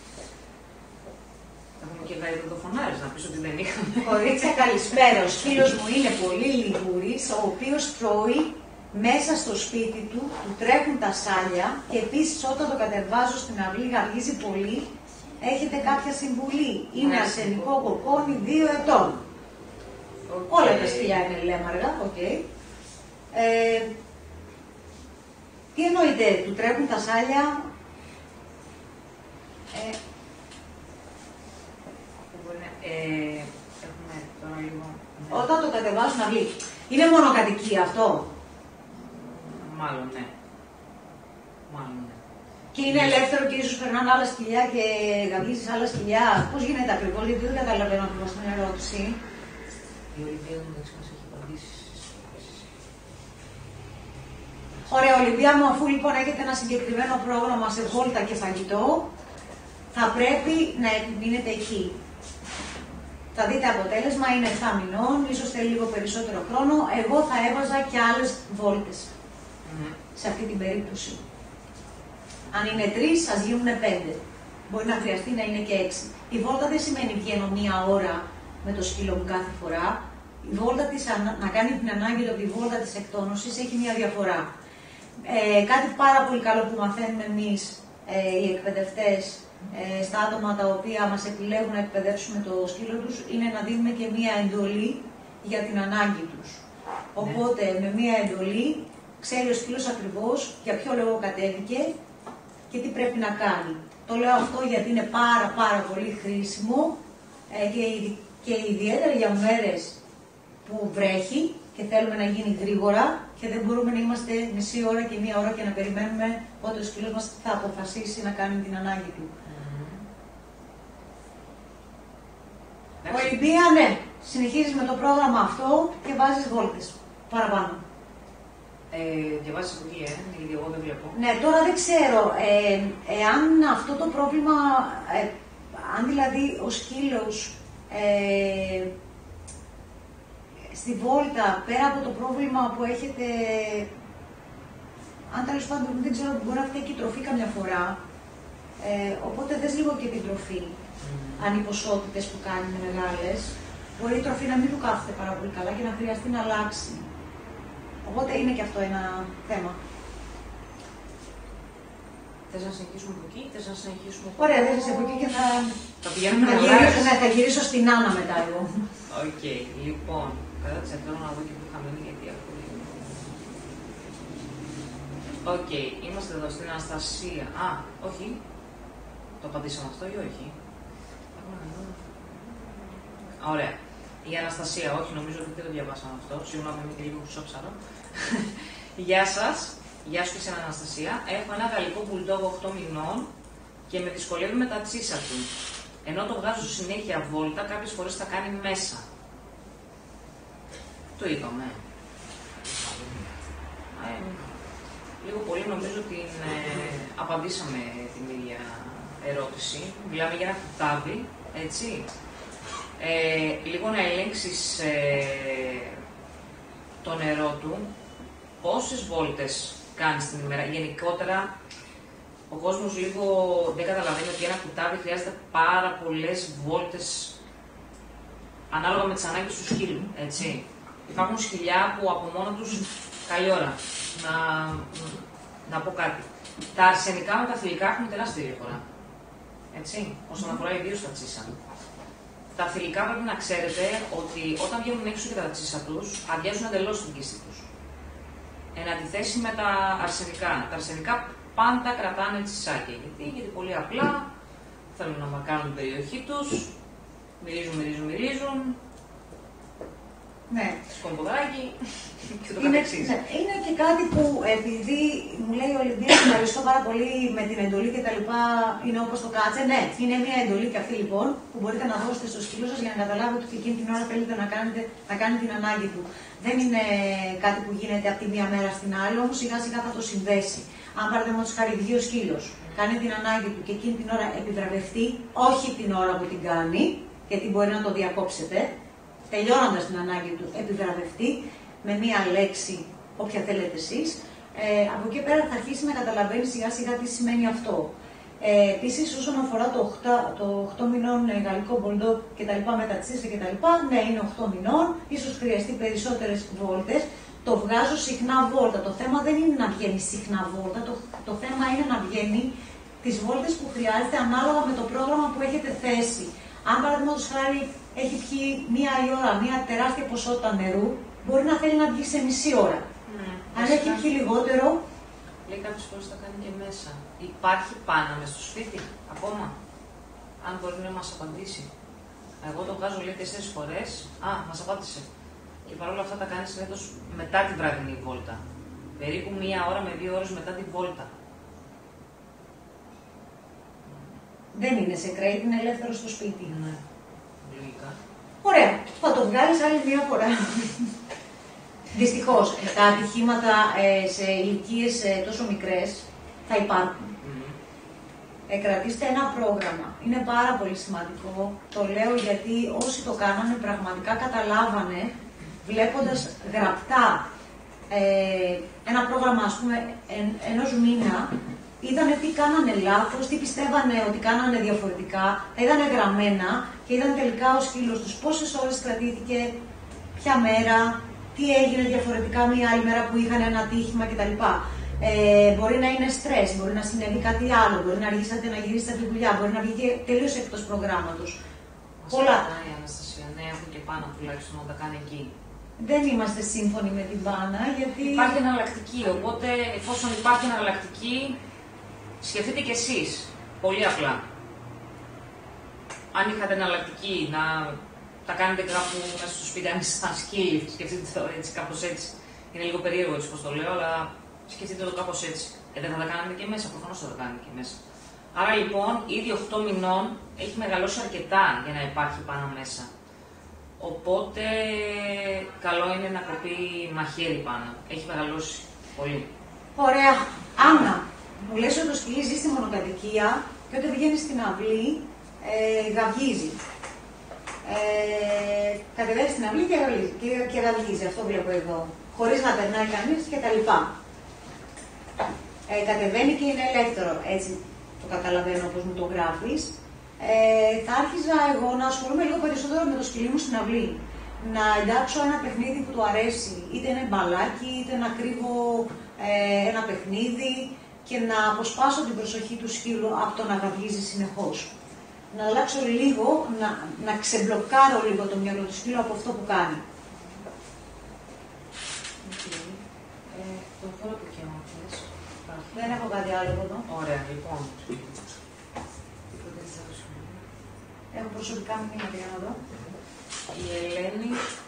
Έχουμε και γαϊδοδοφωνάρες να πεις ότι δεν είχαμε. Κορίτσια, καλησπέρα. Ο σκύλος μου είναι πολύ λιγούρης, ο οποίος τρώει μέσα στο σπίτι του, του τρέχουν τα σάλια και επίσης όταν το κατεβάζω στην αυλή γαργίζει πολύ. Έχετε κάποια συμβουλή? Είναι αρσενικό κοκκόνι δύο ετών. Okay. Όλα τα σκυλιά είναι λέμαργα, οκ. Okay. Ε, τι εννοείται, του τρέχουν τα σάλια. Ε, ε, έχουμε τώρα λίγο... Όταν το κατεβάζουν αυλή. Είναι μονοκατοικία αυτό? Μάλλον ναι. Μάλλον ναι. Και είναι ελεύθερο και ίσως περνάνε άλλα σκυλιά και γαβγίζεις άλλα σκυλιά. Πώς γίνεται ακριβώς, γιατί δεν καταλαβαίνω ακριβώς την ερώτηση. Η Ολυμπία μου δεν μας έχει απαντήσει. Ωραία, Ολυμπία μου, αφού λοιπόν έχετε ένα συγκεκριμένο πρόγραμμα σε βόλτα και φαγητό, θα πρέπει να επιμείνετε εκεί. Θα δείτε αποτέλεσμα, είναι επτά μηνών, ίσως θέλει λίγο περισσότερο χρόνο. Εγώ θα έβαζα και άλλες βόλτες mm. σε αυτή την περίπτωση. Αν είναι τρεις, σας γίνουν πέντε. Μπορεί να χρειαστεί να είναι και έξι. Η βόλτα δεν σημαίνει βγαίνω μία ώρα με το σκύλο μου κάθε φορά. Η βόλτα της, να κάνει την ανάγκη του από τη βόλτα της εκτόνωσης έχει μία διαφορά. Ε, κάτι πάρα πολύ καλό που μαθαίνουμε εμείς ε, οι εκπαιδευτές ε, στα άτομα τα οποία μας επιλέγουν να εκπαιδεύσουμε το σκύλο τους είναι να δίνουμε και μία εντολή για την ανάγκη τους. Οπότε με μία εντολή ξέρει ο σκύλος ακριβώς για ποιο λόγο κατέβηκε και τι πρέπει να κάνει. Το λέω αυτό γιατί είναι πάρα πάρα πολύ χρήσιμο ε, και, και ιδιαίτερα για μέρες που βρέχει και θέλουμε να γίνει γρήγορα και δεν μπορούμε να είμαστε μισή ώρα και μία ώρα και να περιμένουμε πότε ο σκύλος μας θα αποφασίσει να κάνει την ανάγκη του. Mm-hmm. Ολυμπία, ναι. Συνεχίζεις με το πρόγραμμα αυτό και βάζεις βόλτες παραπάνω. Ε, διαβάζεις από εκεί, ε, γιατί εγώ δεν βλέπω. Ναι, τώρα δεν ξέρω, ε, εάν αυτό το πρόβλημα, ε, αν δηλαδή ο σκύλος ε, στη βόλτα, πέρα από το πρόβλημα που έχετε, αν τέλος πάντων δεν ξέρω, μπορεί να φταίει και η τροφή καμιά φορά, ε, οπότε δες λίγο και την τροφή, mm. αν οι ποσότητες που κάνει είναι μεγάλες, μπορεί η τροφή να μην του κάθεται πάρα πολύ καλά και να χρειαστεί να αλλάξει. Οπότε είναι και αυτό ένα θέμα. Θες να συνεχίσουμε από εκεί, θες να συνεχίσουμε από Ωραία, δεν από εκεί και θα. Θα πηγαίνουμε να γυρίσω, ναι, θα γυρίσω στην Άννα μετά εγώ. Οκ, okay, λοιπόν, κάτσε τώρα να δω και που είχα μείνει γιατί έχω. Οκ, okay, είμαστε εδώ στην Αναστασία. Α, όχι. Το απαντήσαμε αυτό ή όχι. Ωραία. Η Αναστασία, όχι, νομίζω ότι δεν το διαβάσαμε αυτό. Συγγνώμη, είμαι και λίγο ψόψαρο. Γεια σας. Γεια σου και στην Αναστασία. Έχω ένα γαλλικό μπουλντόγκ οκτώ μηνών και με δυσκολεύει με τα τσίσα του. Ενώ το βγάζω συνέχεια βόλτα, κάποιες φορές θα κάνει μέσα. Το είπαμε. Ε, λίγο πολύ νομίζω ότι ε, απαντήσαμε την ίδια ερώτηση. Μιλάμε για ένα κουτάβι, έτσι. Ε, λίγο να ελέγξεις ε, το νερό του, πόσες βόλτες κάνεις την ημέρα. Γενικότερα, ο κόσμος λίγο δεν καταλαβαίνει ότι ένα κουτάβι χρειάζεται πάρα πολλές βόλτες ανάλογα με τις ανάγκες του σκύλου, έτσι. Υπάρχουν σκυλιά που από μόνα τους, καλή ώρα, να, να πω κάτι. Τα αρσενικά με τα θηλυκά έχουν τεράστια διαφορά, έτσι, όσον αφορά ιδίως τα τσίσα. Τα θηλυκά πρέπει να ξέρετε ότι όταν βγαίνουν έξω και τα τσίσα τους, αδειάζουν εντελώς την κίστη τους. Εν αντιθέσει με τα αρσενικά. Τα αρσενικά πάντα κρατάνε τσισάκια. Γιατί, γιατί πολύ απλά θέλουν να μακάνουν την περιοχή τους, μυρίζουν, μυρίζουν, μυρίζουν. Ναι. Σκομποδάκι και το είναι, καθεξής. Ναι. Είναι και κάτι που επειδή μου λέει ο Ολυμπίας, ευχαριστώ πάρα πολύ με την εντολή και τα λοιπά, είναι όπως το κάτσε. Ναι, είναι μια εντολή και αυτή λοιπόν που μπορείτε να δώσετε στο σκύλο σας για να καταλάβετε ότι εκείνη την ώρα θέλετε να, κάνετε, να κάνει την ανάγκη του. Δεν είναι κάτι που γίνεται από τη μία μέρα στην άλλη, όμως σιγά σιγά θα το συνδέσει. Αν παραδείγματος χάρη βγει ο σκύλος, κάνει την ανάγκη του και εκείνη την ώρα επιβραβευτεί, όχι την ώρα που την κάνει, γιατί μπορεί να το διακόψετε. Τελειώνοντας την ανάγκη του, επιβραβευτεί με μία λέξη, όποια θέλετε εσείς. Ε, από εκεί πέρα θα αρχίσει να καταλαβαίνει σιγά σιγά τι σημαίνει αυτό. Ε, Επίσης, όσον αφορά το οκτώ μηνών γαλλικό μπουλντόγκ και τα λοιπά, με τα τσίσα και τα λοιπά, ναι, είναι οκτώ μηνών, ίσως χρειαστεί περισσότερες βόλτες. Το βγάζω συχνά βόλτα. Το θέμα δεν είναι να βγαίνει συχνά βόλτα, το, το θέμα είναι να βγαίνει τις βόλτες που χρειάζεται ανάλογα με το πρόγραμμα που έχετε θέσει. Αν παραδείγματος χάρη έχει πιει μία η ώρα, μία τεράστια ποσότητα νερού, μπορεί να θέλει να βγει σε μισή ώρα. Mm, Αν έχει πιει λιγότερο. Λέει κάποιες φορές θα κάνει και μέσα. Υπάρχει πάνα μες στο σπίτι, ακόμα. Αν μπορεί να μας απαντήσει. Εγώ το βγάζω λέει τέσσερις φορές. Α, μας απάντησε. Και παρόλα αυτά τα κάνει συνήθως μετά την βραδινή βόλτα. Περίπου μία ώρα με δύο ώρες μετά την βόλτα. Δεν είναι σε κρέτη, είναι ελεύθερο στο σπίτι. Ναι. Λογικά. Ωραία. Θα το βγάλεις άλλη μία φορά. Δυστυχώς, τα ατυχήματα ε, σε ηλικίες ε, τόσο μικρές θα υπάρχουν. Mm-hmm. Ε, κρατήστε ένα πρόγραμμα. Είναι πάρα πολύ σημαντικό. Το λέω γιατί όσοι το κάνανε πραγματικά καταλάβανε, βλέποντας γραπτά ε, ένα πρόγραμμα, ας πούμε, εν, ενός μήνα, είδανε τι κάνανε λάθος, τι πιστεύανε ότι κάνανε διαφορετικά, τα είδανε γραμμένα και είδαν τελικά ο σκύλος τους πόσες ώρες κρατήθηκε, ποια μέρα, τι έγινε διαφορετικά μία άλλη μέρα που είχαν ένα ατύχημα κτλ. Ε, μπορεί να είναι στρες, μπορεί να συνέβη κάτι άλλο, μπορεί να αργήσατε να γυρίσετε από τη δουλειά, μπορεί να βγει τελείως εκτός προγράμματος. Πολλά. Η Αναστασία, ναι, έχουν και πάνω τουλάχιστον να τα κάνει εκεί. Δεν είμαστε σύμφωνοι με την μπάνα, γιατί. Υπάρχει εναλλακτική, οπότε εφόσον υπάρχει εναλλακτική, σκεφτείτε κι εσείς. Πολύ απλά. Αν είχατε εναλλακτική να τα κάνετε κάπου μέσα στο σπίτι, αν είστε σαν σκύλοι, σκεφτείτε το έτσι, κάπως έτσι. Είναι λίγο περίεργο έτσι πως το λέω, αλλά σκεφτείτε το κάπως έτσι. Ε, δεν θα τα κάνετε και μέσα, προφανώς θα τα κάνετε και μέσα. Άρα λοιπόν, ήδη οκτώ μηνών έχει μεγαλώσει αρκετά για να υπάρχει πάνω μέσα. Οπότε, καλό είναι να κοπεί μαχαίρι πάνω. Έχει μεγαλώσει πολύ. Ωραία. Άννα, μου λες ότι το σκυλί ζει στη μονοκατοικία και όταν βγαίνει στην αυλή, ε, γαυγίζει. Ε, κατεβαίνει στην αυλή και, και, και γαυγίζει. Αυτό βλέπω εδώ. Χωρίς να περνάει κανείς και τα λοιπά. Ε, κατεβαίνει και είναι ελεύθερο. Έτσι το καταλαβαίνω όπως μου το γράφεις. Ε, θα άρχιζα εγώ να ασχολούμαι λίγο περισσότερο με το σκυλί μου στην αυλή. Να εντάξω ένα παιχνίδι που του αρέσει, είτε είναι μπαλάκι, είτε να κρύβω ε, ένα παιχνίδι και να αποσπάσω την προσοχή του σκύλου από το να γαβγίζει συνεχώς. Να αλλάξω λίγο, να, να ξεμπλοκάρω λίγο το μυαλό του σκύλου από αυτό που κάνει. Okay. Ε, το χώρο που και όμως. Δεν έχω κάτι άλλο εδώ. Ωραία, λοιπόν. Έχω προσωπικά μηνύματα για να δω. Η Ελένη.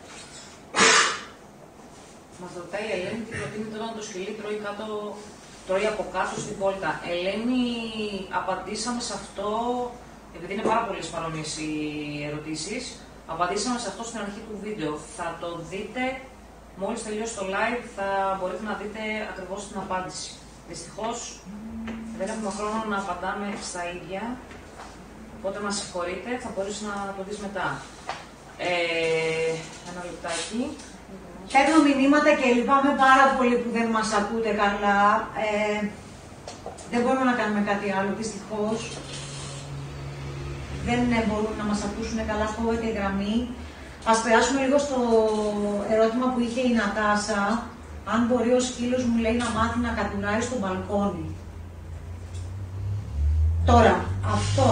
Μας ρωτάει η Ελένη τι προτείνεται όταν το σκυλί τρώει, κάτω, τρώει από κάτω στη βόλτα. Ελένη, απαντήσαμε σε αυτό, επειδή είναι πάρα πολλές παρόμοιες οι ερωτήσεις, απαντήσαμε σε αυτό στην αρχή του βίντεο. Θα το δείτε, μόλις τελειώσει το live, θα μπορείτε να δείτε ακριβώς την απάντηση. Δυστυχώς, δεν έχουμε χρόνο να απαντάμε στα ίδια, οπότε μας συγχωρείτε, θα μπορείς να το δεις μετά. Ε, ένα λεπτάκι. Παίρνω μηνύματα και λυπάμαι πάρα πολύ που δεν μας ακούτε καλά. Ε, δεν μπορούμε να κάνουμε κάτι άλλο, δυστυχώς. Δεν μπορούν να μας ακούσουν καλά, κόβεται η γραμμή. Ας περάσουμε λίγο στο ερώτημα που είχε η Νατάσα. Αν μπορεί ο σκύλος μου, λέει, να μάθει να κατουράει στο μπαλκόνι. Τώρα, αυτό,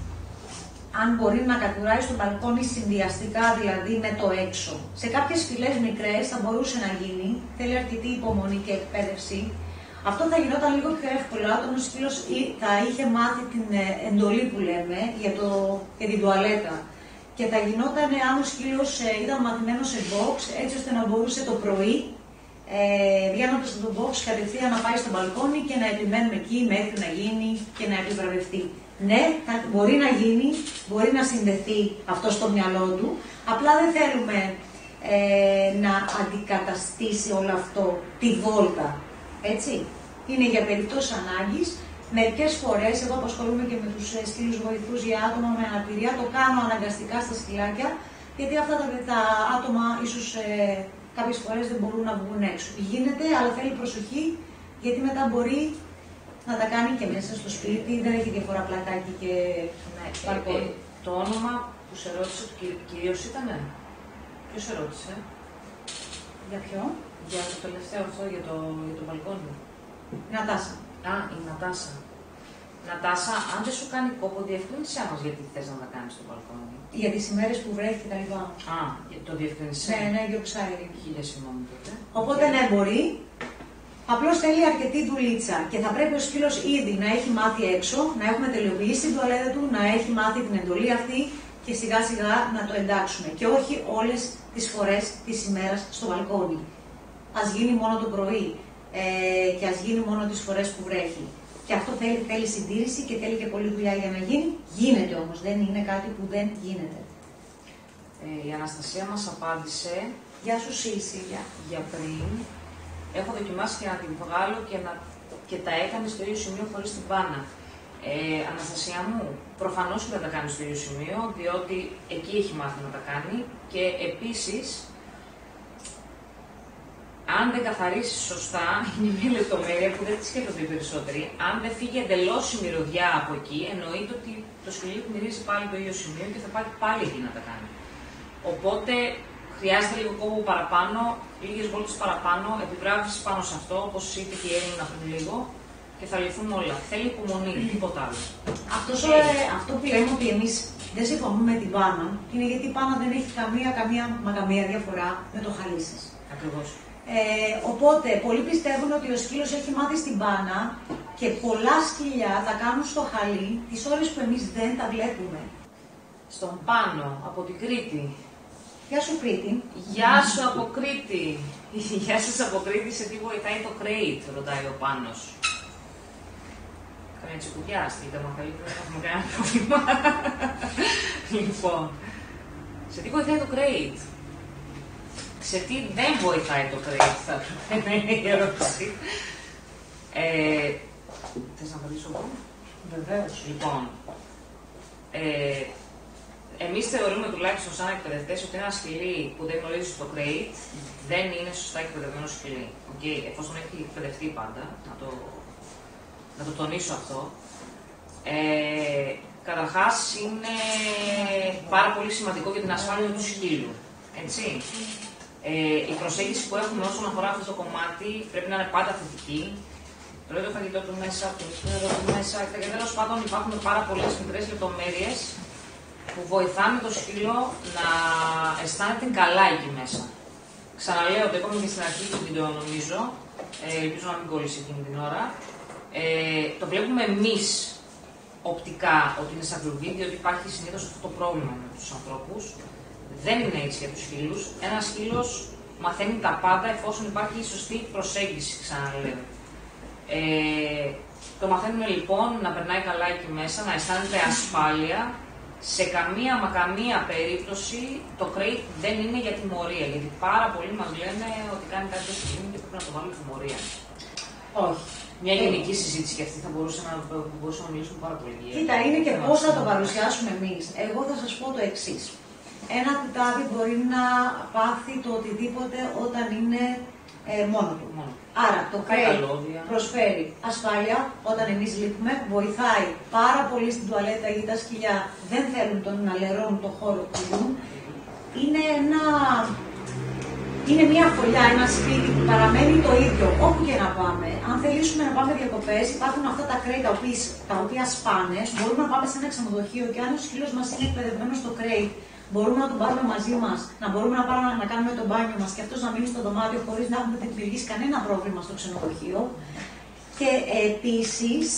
αν μπορεί να κατουράει στο μπαλκόνι συνδυαστικά, δηλαδή με το έξω. Σε κάποιες φυλές μικρές θα μπορούσε να γίνει, θέλει αρκετή υπομονή και εκπαίδευση. Αυτό θα γινόταν λίγο πιο εύκολα όταν ο σκύλος θα είχε μάθει την εντολή που λέμε για, το, για την τουαλέτα. Και θα γινόταν αν ο σκύλος ήταν μαθημένος σε box, έτσι ώστε να μπορούσε το πρωί, ε, βγαίνοντας από το box, κατευθείαν να πάει στο μπαλκόνι και να επιμένουμε εκεί μέχρι να γίνει και να επιβραβευτεί. Ναι, θα, μπορεί να γίνει, μπορεί να συνδεθεί αυτό στο μυαλό του, απλά δεν θέλουμε ε, να αντικαταστήσει όλο αυτό τη βόλτα, έτσι. Είναι για περιπτώσεις ανάγκης. Μερικές φορές, εγώ απασχολούμαι και με τους σκύλους βοηθούς για άτομα με αναπηρία, το κάνω αναγκαστικά στα σκυλάκια, γιατί αυτά τα, τα άτομα ίσως ε, κάποιες φορές δεν μπορούν να βγουν έξω. Γίνεται, αλλά θέλει προσοχή, γιατί μετά μπορεί να τα κάνει και μέσα στο σπίτι, δεν έχει διαφορά πλατάκι και ναι, μπαλκόνι. Ε, ε, το όνομα που σε ρώτησε το κυρίως ήτανε, ποιος σε ρώτησε? Για ποιο? Για το τελευταίο αυτό, για το, για το μπαλκόνι. Νατάσα. Α, η Νατάσα. Νατάσα, αν δεν σου κάνει κόπο, διευκρίνησέ μας γιατί θες να τα κάνεις στο μπαλκόνι. Για τις ημέρες που βρέχει και τα λοιπά. Α, το διευκρίνησέ. Ναι, ναι, διοξάρι. Χίλια συγγνώμη τότε. Οπότε ναι, μπορεί. Απλώς θέλει αρκετή δουλίτσα και θα πρέπει ο σκύλος ήδη να έχει μάθει έξω, να έχουμε τελειοποιήσει την τουαλέτα του, να έχει μάθει την εντολή αυτή και σιγά σιγά να το εντάξουμε. Και όχι όλες τις φορές της ημέρας στο μπαλκόνι. Ας γίνει μόνο το πρωί ε, και ας γίνει μόνο τις φορές που βρέχει. Και αυτό θέλει, θέλει συντήρηση και θέλει και πολλή δουλειά για να γίνει. Γίνεται όμως, δεν είναι κάτι που δεν γίνεται. Ε, η Αναστασία μας απάντησε. Γεια σου Σίλσια. Για πριν. Έχω δοκιμάσει και να την βγάλω και, να... και τα έκανε στο ίδιο σημείο χωρίς την μπάνα. Ε, Αναστασία μου, προφανώς και θα τα κάνει στο ίδιο σημείο, διότι εκεί έχει μάθει να τα κάνει και επίσης, αν δεν καθαρίσεις σωστά, είναι μια λεπτομέρεια που δεν τη σκέφτονται οι περισσότεροι, αν δεν φύγει εντελώς η μυρωδιά από εκεί, εννοείται ότι το σκυλί μυρίζει πάλι το ίδιο σημείο και θα πάει πάλι εκεί να τα κάνει. Οπότε, χρειάζεται λίγο κόπο παραπάνω, λίγες βόλτες παραπάνω, επιβράβευση πάνω σε αυτό, όπως είπε και η Έλληνα πριν λίγο, και θα λυθούν όλα. Θέλει υπομονή, τίποτα άλλο. Αυτός, ε, αυτό που λέμε ότι εμείς δεν συμφωνούμε με την πάνα, είναι γιατί η πάνα δεν έχει καμία, καμία, μα καμία διαφορά με το χαλί σας. Ακριβώς. Ε, οπότε, πολλοί πιστεύουν ότι ο σκύλος έχει μάθει στην πάνα και πολλά σκυλιά τα κάνουν στο χαλί τις ώρες που εμείς δεν τα βλέπουμε. Στον Πάνο, από την Κρήτη. Γεια σου Κρήτη. Γεια σου από Κρήτη. Γεια σας από Κρήτη, σε τι βοηθάει το Crate, ρωτάει ο Πάνος. Καμία τσικουδιά, στείλτε μου καλύτερα, θα έχουμε κανένα πρόβλημα. Λοιπόν, σε τι βοηθάει το Crate? Σε τι δεν βοηθάει το Crate, θα είναι η ερώτηση. Ε, θες να απαντήσω εγώ? Βεβαίως. Λοιπόν, ε, εμείς θεωρούμε τουλάχιστον σαν εκπαιδευτές ότι ένα σκυλί που δεν γνωρίζει το Crate δεν είναι σωστά εκπαιδευμένο σκυλί. Okay, εφόσον έχει εκπαιδευτεί πάντα, να το, να το τονίσω αυτό. Ε, καταρχάς είναι πάρα πολύ σημαντικό για την ασφάλεια του σκύλου. Έτσι. Ε, η προσέγγιση που έχουμε όσον αφορά αυτό το κομμάτι πρέπει να είναι πάντα θετική. τρώει το φαγητό του μέσα, το νερό του μέσα και τέλος πάντων υπάρχουν πάρα πολλές μικρές λεπτομέρειες που βοηθάνε το σκύλο να αισθάνεται καλά εκεί μέσα. Ξαναλέω, το είπαμε και στην αρχή του βίντεο νομίζω, ε, ελπίζω να μην κόλλησε εκείνη την ώρα. Ε, το βλέπουμε εμείς οπτικά ότι είναι σαν κλουβί, διότι υπάρχει συνήθως αυτό το πρόβλημα με τους ανθρώπους. Δεν είναι έτσι για τους σκύλους. Ένας σκύλος μαθαίνει τα πάντα εφόσον υπάρχει η σωστή προσέγγιση, ξαναλέω. Ε, το μαθαίνουμε λοιπόν να περνάει καλά εκεί μέσα, να αισθάνεται ασφάλεια. Σε καμία μα καμία περίπτωση το crate δεν είναι για τιμωρία. Γιατί πάρα πολλοί μας λένε ότι κάνει κάτι τέτοιο και πρέπει να το βάλουμε τιμωρία. Όχι. Μια γενική συζήτηση και αυτή θα μπορούσε να, μπορούσε να μιλήσουμε πάρα πολύ. Κοίτα, είναι και πώς θα το παρουσιάσουμε εμείς. Εγώ θα σας πω το εξής. Ένα κουτάβι μπορεί να πάθει το οτιδήποτε όταν είναι ε, μόνο του. Μόνο. Άρα το crate προσφέρει ασφάλεια όταν εμείς λείπουμε, βοηθάει πάρα πολύ στην τουαλέτα γιατί τα σκυλιά δεν θέλουν τον να λερώνουν το χώρο που ζουν. Είναι ένα... Είναι μια φωλιά, ένα σπίτι που παραμένει το ίδιο όπου και να πάμε. Αν θελήσουμε να πάμε διακοπές, υπάρχουν αυτά τα crate τα οποία, τα οποία σπάνε. Μπορούμε να πάμε σε ένα ξενοδοχείο και αν ο σκύλος μας είναι εκπαιδευμένο στο crate, μπορούμε να τον πάρουμε μαζί μας, να μπορούμε να πάμε να κάνουμε το μπάνιο μας και αυτός να μείνει στο δωμάτιο χωρίς να έχουμε δημιουργήσει κανένα πρόβλημα στο ξενοδοχείο. Και ε, επίσης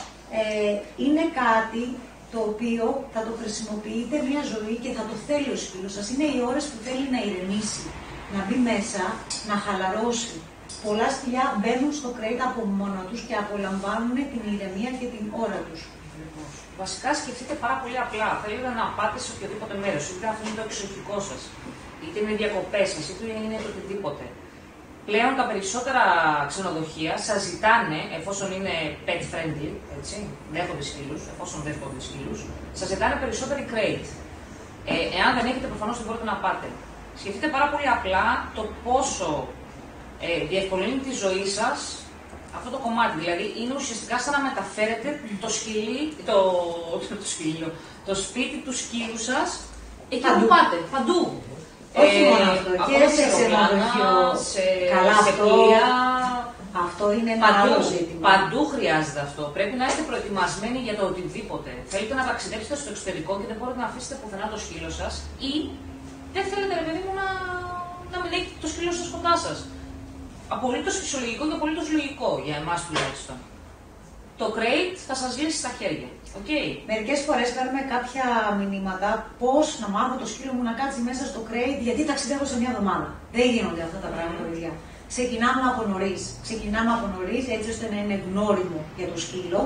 ε, είναι κάτι το οποίο θα το χρησιμοποιείτε μια ζωή και θα το θέλει ο σκύλος σας. Είναι οι ώρες που θέλει να ηρεμήσει, να μπει μέσα, να χαλαρώσει. Πολλά σκυλιά μπαίνουν στο crate από μόνα τους και απολαμβάνουν την ηρεμία και την ώρα τους. Βασικά σκεφτείτε πάρα πολύ απλά. Θέλετε να πάτε σε οποιοδήποτε μέρος, είτε αυτό είναι το εξοχικό σας, είτε είναι διακοπές σας, είτε είναι το οτιδήποτε. Πλέον τα περισσότερα ξενοδοχεία σας ζητάνε, εφόσον είναι pet friendly, έτσι, δέχονται σκύλους, εφόσον δέχονται σκύλους, σας ζητάνε περισσότερη crate. Ε, εάν δεν έχετε, προφανώς δεν μπορείτε να πάτε. Σκεφτείτε πάρα πολύ απλά το πόσο ε, διευκολύνει τη ζωή σας αυτό το κομμάτι. Δηλαδή είναι ουσιαστικά σαν να μεταφέρετε το σκυλί, το, το, το, σκυλί, το σπίτι του σκύλου σας εκεί που πάτε, παντού. Όχι ε, μόνο αυτό, και σε ξενοδοχείο, σε, καλά, σε αυτό, πλοία, αυτό είναι ένα παντού, άλλο ζήτημα. Παντού χρειάζεται αυτό. Πρέπει να είστε προετοιμασμένοι για το οτιδήποτε. Θέλετε να ταξιδέψετε στο εξωτερικό και δεν μπορείτε να αφήσετε πουθενά το σκύλο σας ή δεν θέλετε, ρε παιδί μου, να, να μην έχετε το σκύλο σας κοντά σας. Απολύτως φυσιολογικό και απολύτως λογικό για εμάς τουλάχιστον. Το crate θα σας λύσει στα χέρια. Okay. Μερικές φορές παίρνουμε κάποια μηνύματα πώς να μάθω το σκύλο μου να κάτσει μέσα στο crate γιατί ταξιδεύω σε μια εβδομάδα. Δεν γίνονται αυτά τα πράγματα, παιδιά. Ξεκινάμε από νωρίς. Ξεκινάμε από νωρίς έτσι ώστε να είναι γνώριμο για το σκύλο.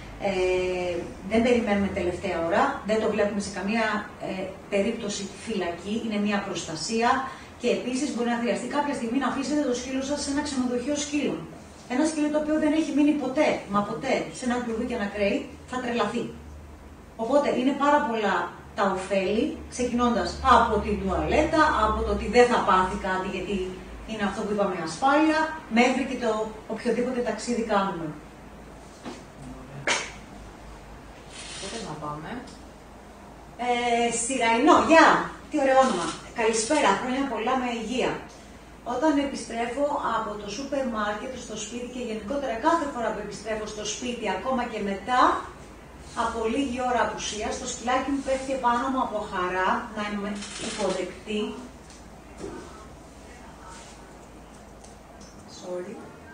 Ε, δεν περιμένουμε τελευταία ώρα, δεν το βλέπουμε σε καμία ε, περίπτωση φυλακή, είναι μια προστασία και επίσης μπορεί να χρειαστεί κάποια στιγμή να αφήσετε το σκύλο σας σε ένα ξενοδοχείο σκύλων. Ένα σκύλο το οποίο δεν έχει μείνει ποτέ, μα ποτέ, σε ένα κλουβί και ένα crate, θα τρελαθεί. Οπότε είναι πάρα πολλά τα ωφέλη, ξεκινώντας από την τουαλέτα, από το ότι δεν θα πάθει κάτι γιατί είναι αυτό που είπαμε ασφάλεια, μέχρι και το οποιοδήποτε ταξίδι κάνουμε. Πότε να πάμε. Ε, Σιραϊνό, γεια! Τι ωραίο όνομα. Καλησπέρα, χρόνια πολλά με υγεία. Όταν επιστρέφω από το σούπερ μάρκετ στο σπίτι και γενικότερα κάθε φορά που επιστρέφω στο σπίτι, ακόμα και μετά από λίγη ώρα απουσίας, το σκυλάκι μου πέφτει επάνω μου από χαρά να είμαι υποδεκτή. Sorry.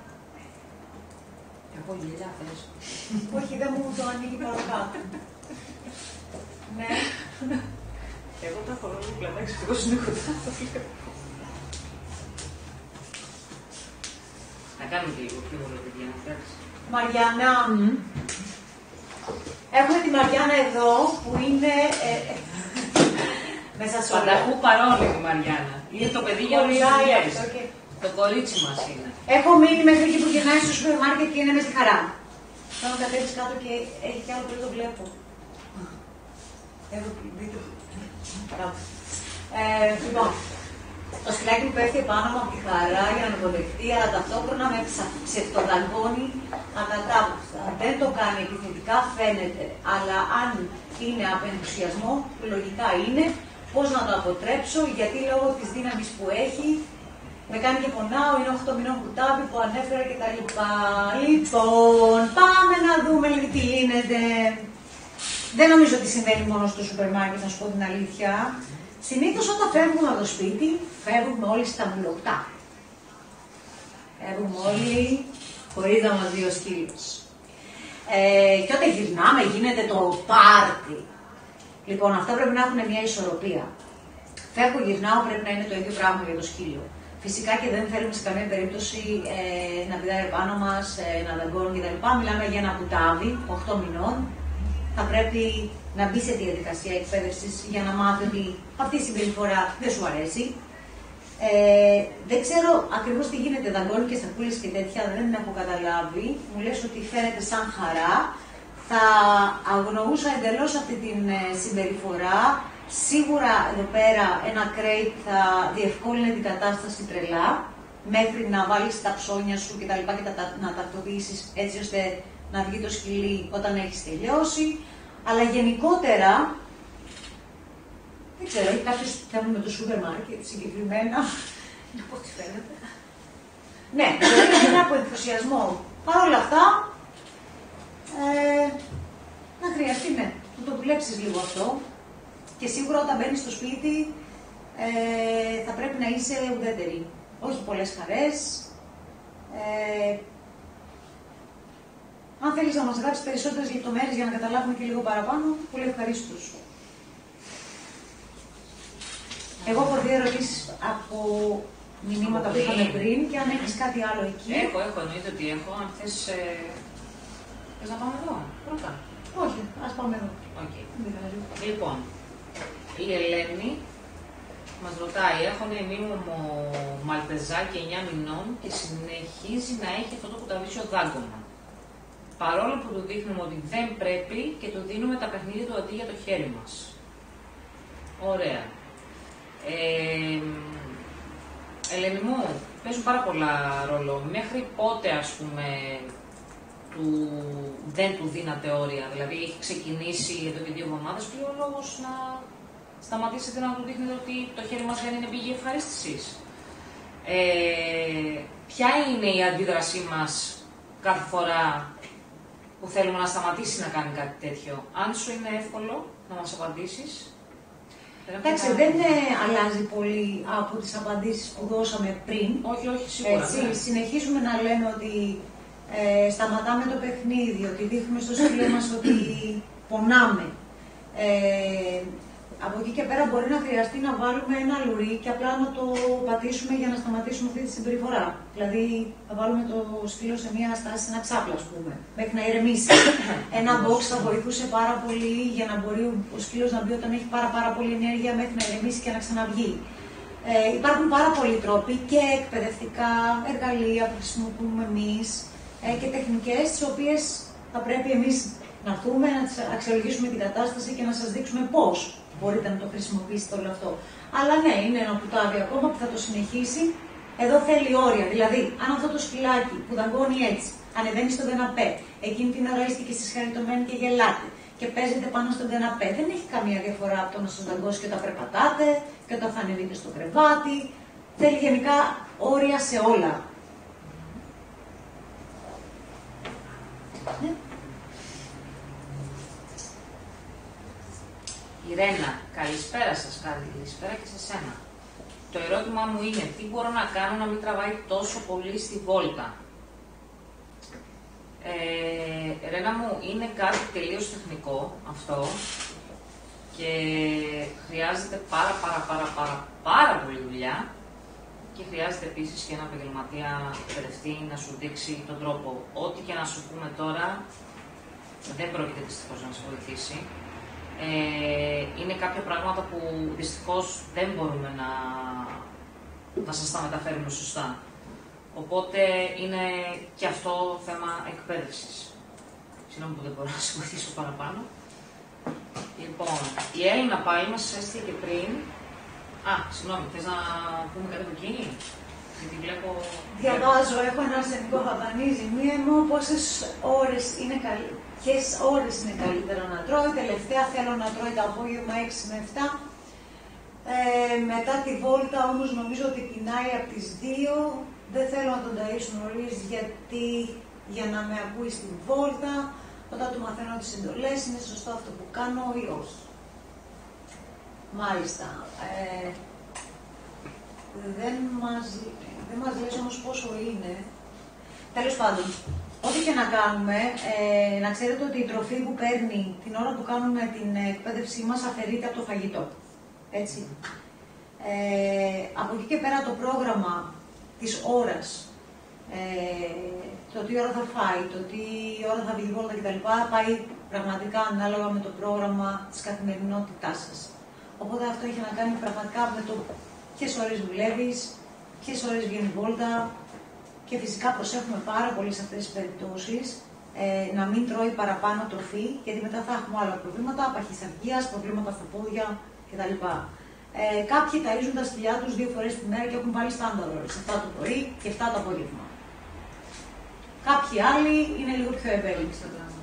Εγώ γελιά θες. Όχι, δεν μου το ανοίγει παρακάτω. Ναι. Εγώ τα φορώ δίπλα, εντάξει, εγώ συνεχώς το βλέπω. Να κάνουμε και λίγο πιο πολύ παιδιά, εντάξει. Μαριάννα. Mm. Έχουμε τη Μαριάννα εδώ που είναι ε, ε, μέσα σε όλα. Πανταχού παρόλη η Μαριάννα. Είναι το παιδί για όλες τις δουλειές. Okay. Το κορίτσι μας είναι. Έχω μείνει μέχρι εκεί που γυρνάει στο σούπερ μάρκετ και είναι με στη χαρά. Θέλω να κατέβεις κάτω και έχει κι άλλο που δεν το βλέπω. Έχω δείτε. Ε, λοιπόν, το σκυλάκι μου πέφτει επάνω μου από τη χαρά για να με υποδεχτεί, αλλά ταυτόχρονα με ψευτοδαγκώνει ακατάπαυστα. Δεν το κάνει επιθετικά, φαίνεται, αλλά αν είναι από ενθουσιασμό, που λογικά είναι, πώς να το αποτρέψω, γιατί λόγω της δύναμης που έχει, Με κάνει και πονάω, είναι οκτώ μηνών κουτάβι που ανέφερα και τα λοιπά. Λοιπόν, πάμε να δούμε λίγο τι γίνεται. Δεν νομίζω ότι συμβαίνει μόνο στο σούπερ μάρκετ, να σου πω την αλήθεια. Συνήθως όταν φεύγουμε από το σπίτι, φεύγουμε όλοι στα μουλοκτά. Φεύγουμε όλοι χωρίς να μας δει ο σκύλος. Ε, και όταν γυρνάμε γίνεται το πάρτι. Λοιπόν, αυτά πρέπει να έχουν μια ισορροπία. Φεύγω, γυρνάω, πρέπει να είναι το ίδιο πράγμα για το σκύλο. Φυσικά και δεν θέλουμε σε καμία περίπτωση ε, να πηδάει επάνω μας, ε, να δαγκώνουν κτλ. Μιλάμε για ένα κουτάβι οκτώ μηνών. Θα πρέπει να μπει σε διαδικασία εκπαίδευσης για να μάθει ότι αυτή η συμπεριφορά δεν σου αρέσει. Ε, δεν ξέρω ακριβώς τι γίνεται, δαγκώνει και σακούλες και τέτοια, δεν την έχω καταλάβει. Μου λες ότι φαίνεται σαν χαρά. Θα αγνοούσα εντελώς αυτή την ε, συμπεριφορά. Σίγουρα εδώ πέρα ένα κρέιτ θα διευκόλυνε την κατάσταση τρελά, μέχρι να βάλεις τα ψώνια σου και τα λοιπά και τα, να τακτοποιήσεις έτσι ώστε να βγει το σκυλί όταν έχεις τελειώσει. Αλλά γενικότερα, δεν ξέρω, έχει κάποιος θέμα με το σούπερ μάρκετ συγκεκριμένα, να πω τι φαίνεται. Ναι, δηλαδή είναι από ενθουσιασμό. Παρ' όλα αυτά, ε, να χρειαστεί, ναι, να το δουλέψεις λίγο αυτό. Και σίγουρα όταν μπαίνεις στο σπίτι ε, θα πρέπει να είσαι ουδέτερη. Όχι πολλές χαρές. Ε, αν θέλεις να μας γράψεις περισσότερες λεπτομέρειες για να καταλάβουμε και λίγο παραπάνω, πολύ ευχαρίστως. Εγώ έχω δύο ερωτήσεις από μηνύματα που είχαμε πριν και αν έχεις κάτι άλλο εκεί. Έχω, έχω, εννοείται ότι έχω. Αν θες, ε... θες να πάμε εδώ, πρώτα. Όχι, ας πάμε εδώ. Okay. Λοιπόν, η Ελένη μας ρωτάει, έχω ένα ημίμωμο μαλτεζάκι εννιά μηνών και συνεχίζει να έχει αυτό το κουταβίσιο δάγκωμα. Παρόλο που του δείχνουμε ότι δεν πρέπει και του δίνουμε τα παιχνίδια του αντί για το χέρι μας. Ωραία. Ε, Ελένη μου, παίζουν πάρα πολλά ρόλο. Μέχρι πότε, ας πούμε, του, δεν του δίνατε όρια, δηλαδή έχει ξεκινήσει εδώ και δύο εβδομάδες, ποιο ο λόγος να σταματήσετε να του δείχνετε ότι το χέρι μας δεν είναι πηγή ευχαρίστησης. Ε, ποια είναι η αντίδρασή μας κάθε φορά που θέλουμε να σταματήσει να κάνει κάτι τέτοιο? Αν σου είναι εύκολο να μας απαντήσεις. Εντάξει, δεν ε, αλλάζει πολύ από τις απαντήσεις που δώσαμε πριν. Όχι, όχι, σίγουρα. Έτσι, ναι. Συνεχίζουμε να λέμε ότι ε, σταματάμε το παιχνίδι, ότι δείχνουμε στο σκύλο μας ότι πονάμε. Ε, από εκεί και πέρα μπορεί να χρειαστεί να βάλουμε ένα λουρί και απλά να το πατήσουμε για να σταματήσουμε αυτή τη συμπεριφορά. Δηλαδή, θα βάλουμε το σκύλο σε μια στάση, σε ένα ξάπλο, ας πούμε, μέχρι να ηρεμήσει. Ένα box θα βοηθούσε πάρα πολύ για να μπορεί ο σκύλος να μπει όταν έχει πάρα, πάρα πολύ ενέργεια, μέχρι να ηρεμήσει και να ξαναβγεί. Ε, υπάρχουν πάρα πολλοί τρόποι και εκπαιδευτικά εργαλεία που χρησιμοποιούμε εμείς ε, και τεχνικές, τις οποίες θα πρέπει εμείς να δούμε, να τις αξιολογήσουμε την κατάσταση και να σας δείξουμε πώς μπορείτε να το χρησιμοποιήσετε όλο αυτό. Αλλά ναι, είναι ένα κουτάβι ακόμα που θα το συνεχίσει. Εδώ θέλει όρια. Δηλαδή, αν αυτό το σκυλάκι που δαγκώνει έτσι, ανεβαίνει στον καναπέ, εκείνη την ώρα είστε και συσχαριτωμένοι και γελάτε και παίζετε πάνω στον καναπέ, δεν έχει καμία διαφορά από το να σας δαγκώσει και όταν περπατάτε και όταν θα ανεβείτε στο κρεβάτι. Θέλει γενικά όρια σε όλα. Ναι. Η Ρένα, καλησπέρα σας, καλησπέρα και σε σένα. Το ερώτημά μου είναι, τι μπορώ να κάνω να μην τραβάει τόσο πολύ στη βόλτα? Ε, Ρένα μου, είναι κάτι τελείως τεχνικό αυτό και χρειάζεται πάρα πάρα πάρα πάρα πάρα πολύ δουλειά και χρειάζεται επίσης και ένα επαγγελματία εκπαιδευτή να σου δείξει τον τρόπο. Ό,τι και να σου πούμε τώρα δεν πρόκειται δυστυχώς να σε βοηθήσει. Ε, είναι κάποια πράγματα που δυστυχώς δεν μπορούμε να, να σας τα μεταφέρουμε σωστά. Οπότε είναι και αυτό θέμα εκπαίδευσης. Συγγνώμη που δεν μπορώ να σας βοηθήσω παραπάνω. Λοιπόν, η Έλληνα πάλι μας έστειλε και πριν. Α, συγγνώμη, θες να πούμε κάτι από εκείνη? Γιατί βλέπω... Διαβάζω, έχω ένα αρσενικό χαπανίζει. Μία μου πόσες ώρες είναι καλή. Ποιες ώρες είναι καλύτερα να τρώει? Τελευταία θέλω να τρώει το απόγευμα έξι με επτά. Ε, μετά τη βόλτα όμως νομίζω ότι πεινάει από τις δύο. Δεν θέλω να τον ταΐσω νωρίς γιατί για να με ακούει στην βόλτα, όταν του μαθαίνω τις εντολές, είναι σωστό αυτό που κάνω ή όχι. Μάλιστα. Ε, δεν μας, δεν μας λες όμως πόσο είναι. Τέλος πάντων, ό,τι και να κάνουμε, ε, να ξέρετε ότι η τροφή που παίρνει την ώρα που κάνουμε την εκπαίδευσή μας αφαιρείται από το φαγητό. Έτσι. Ε, από εκεί και πέρα το πρόγραμμα της ώρας, ε, το τι ώρα θα φάει, το τι ώρα θα βγει βόλτα κτλ. Πάει πραγματικά ανάλογα με το πρόγραμμα της καθημερινότητάς σας. Οπότε αυτό έχει να κάνει πραγματικά με το ποιες ώρες δουλεύεις, ποιες ώρες βγαίνει βόλτα και φυσικά προσέχουμε πάρα πολύ σε αυτές τις περιπτώσεις ε, να μην τρώει παραπάνω τροφή, γιατί μετά θα έχουμε άλλα προβλήματα, παχυσαρκίας, προβλήματα στα πόδια κτλ. Ε, κάποιοι ταΐζουν τα σκυλιά τους δύο φορές τη μέρα και έχουν βάλει στάνταρ ώρες, εφτά το πρωί και εφτά το απόγευμα. Κάποιοι άλλοι είναι λίγο πιο ευέλικτοι στο πράγμα.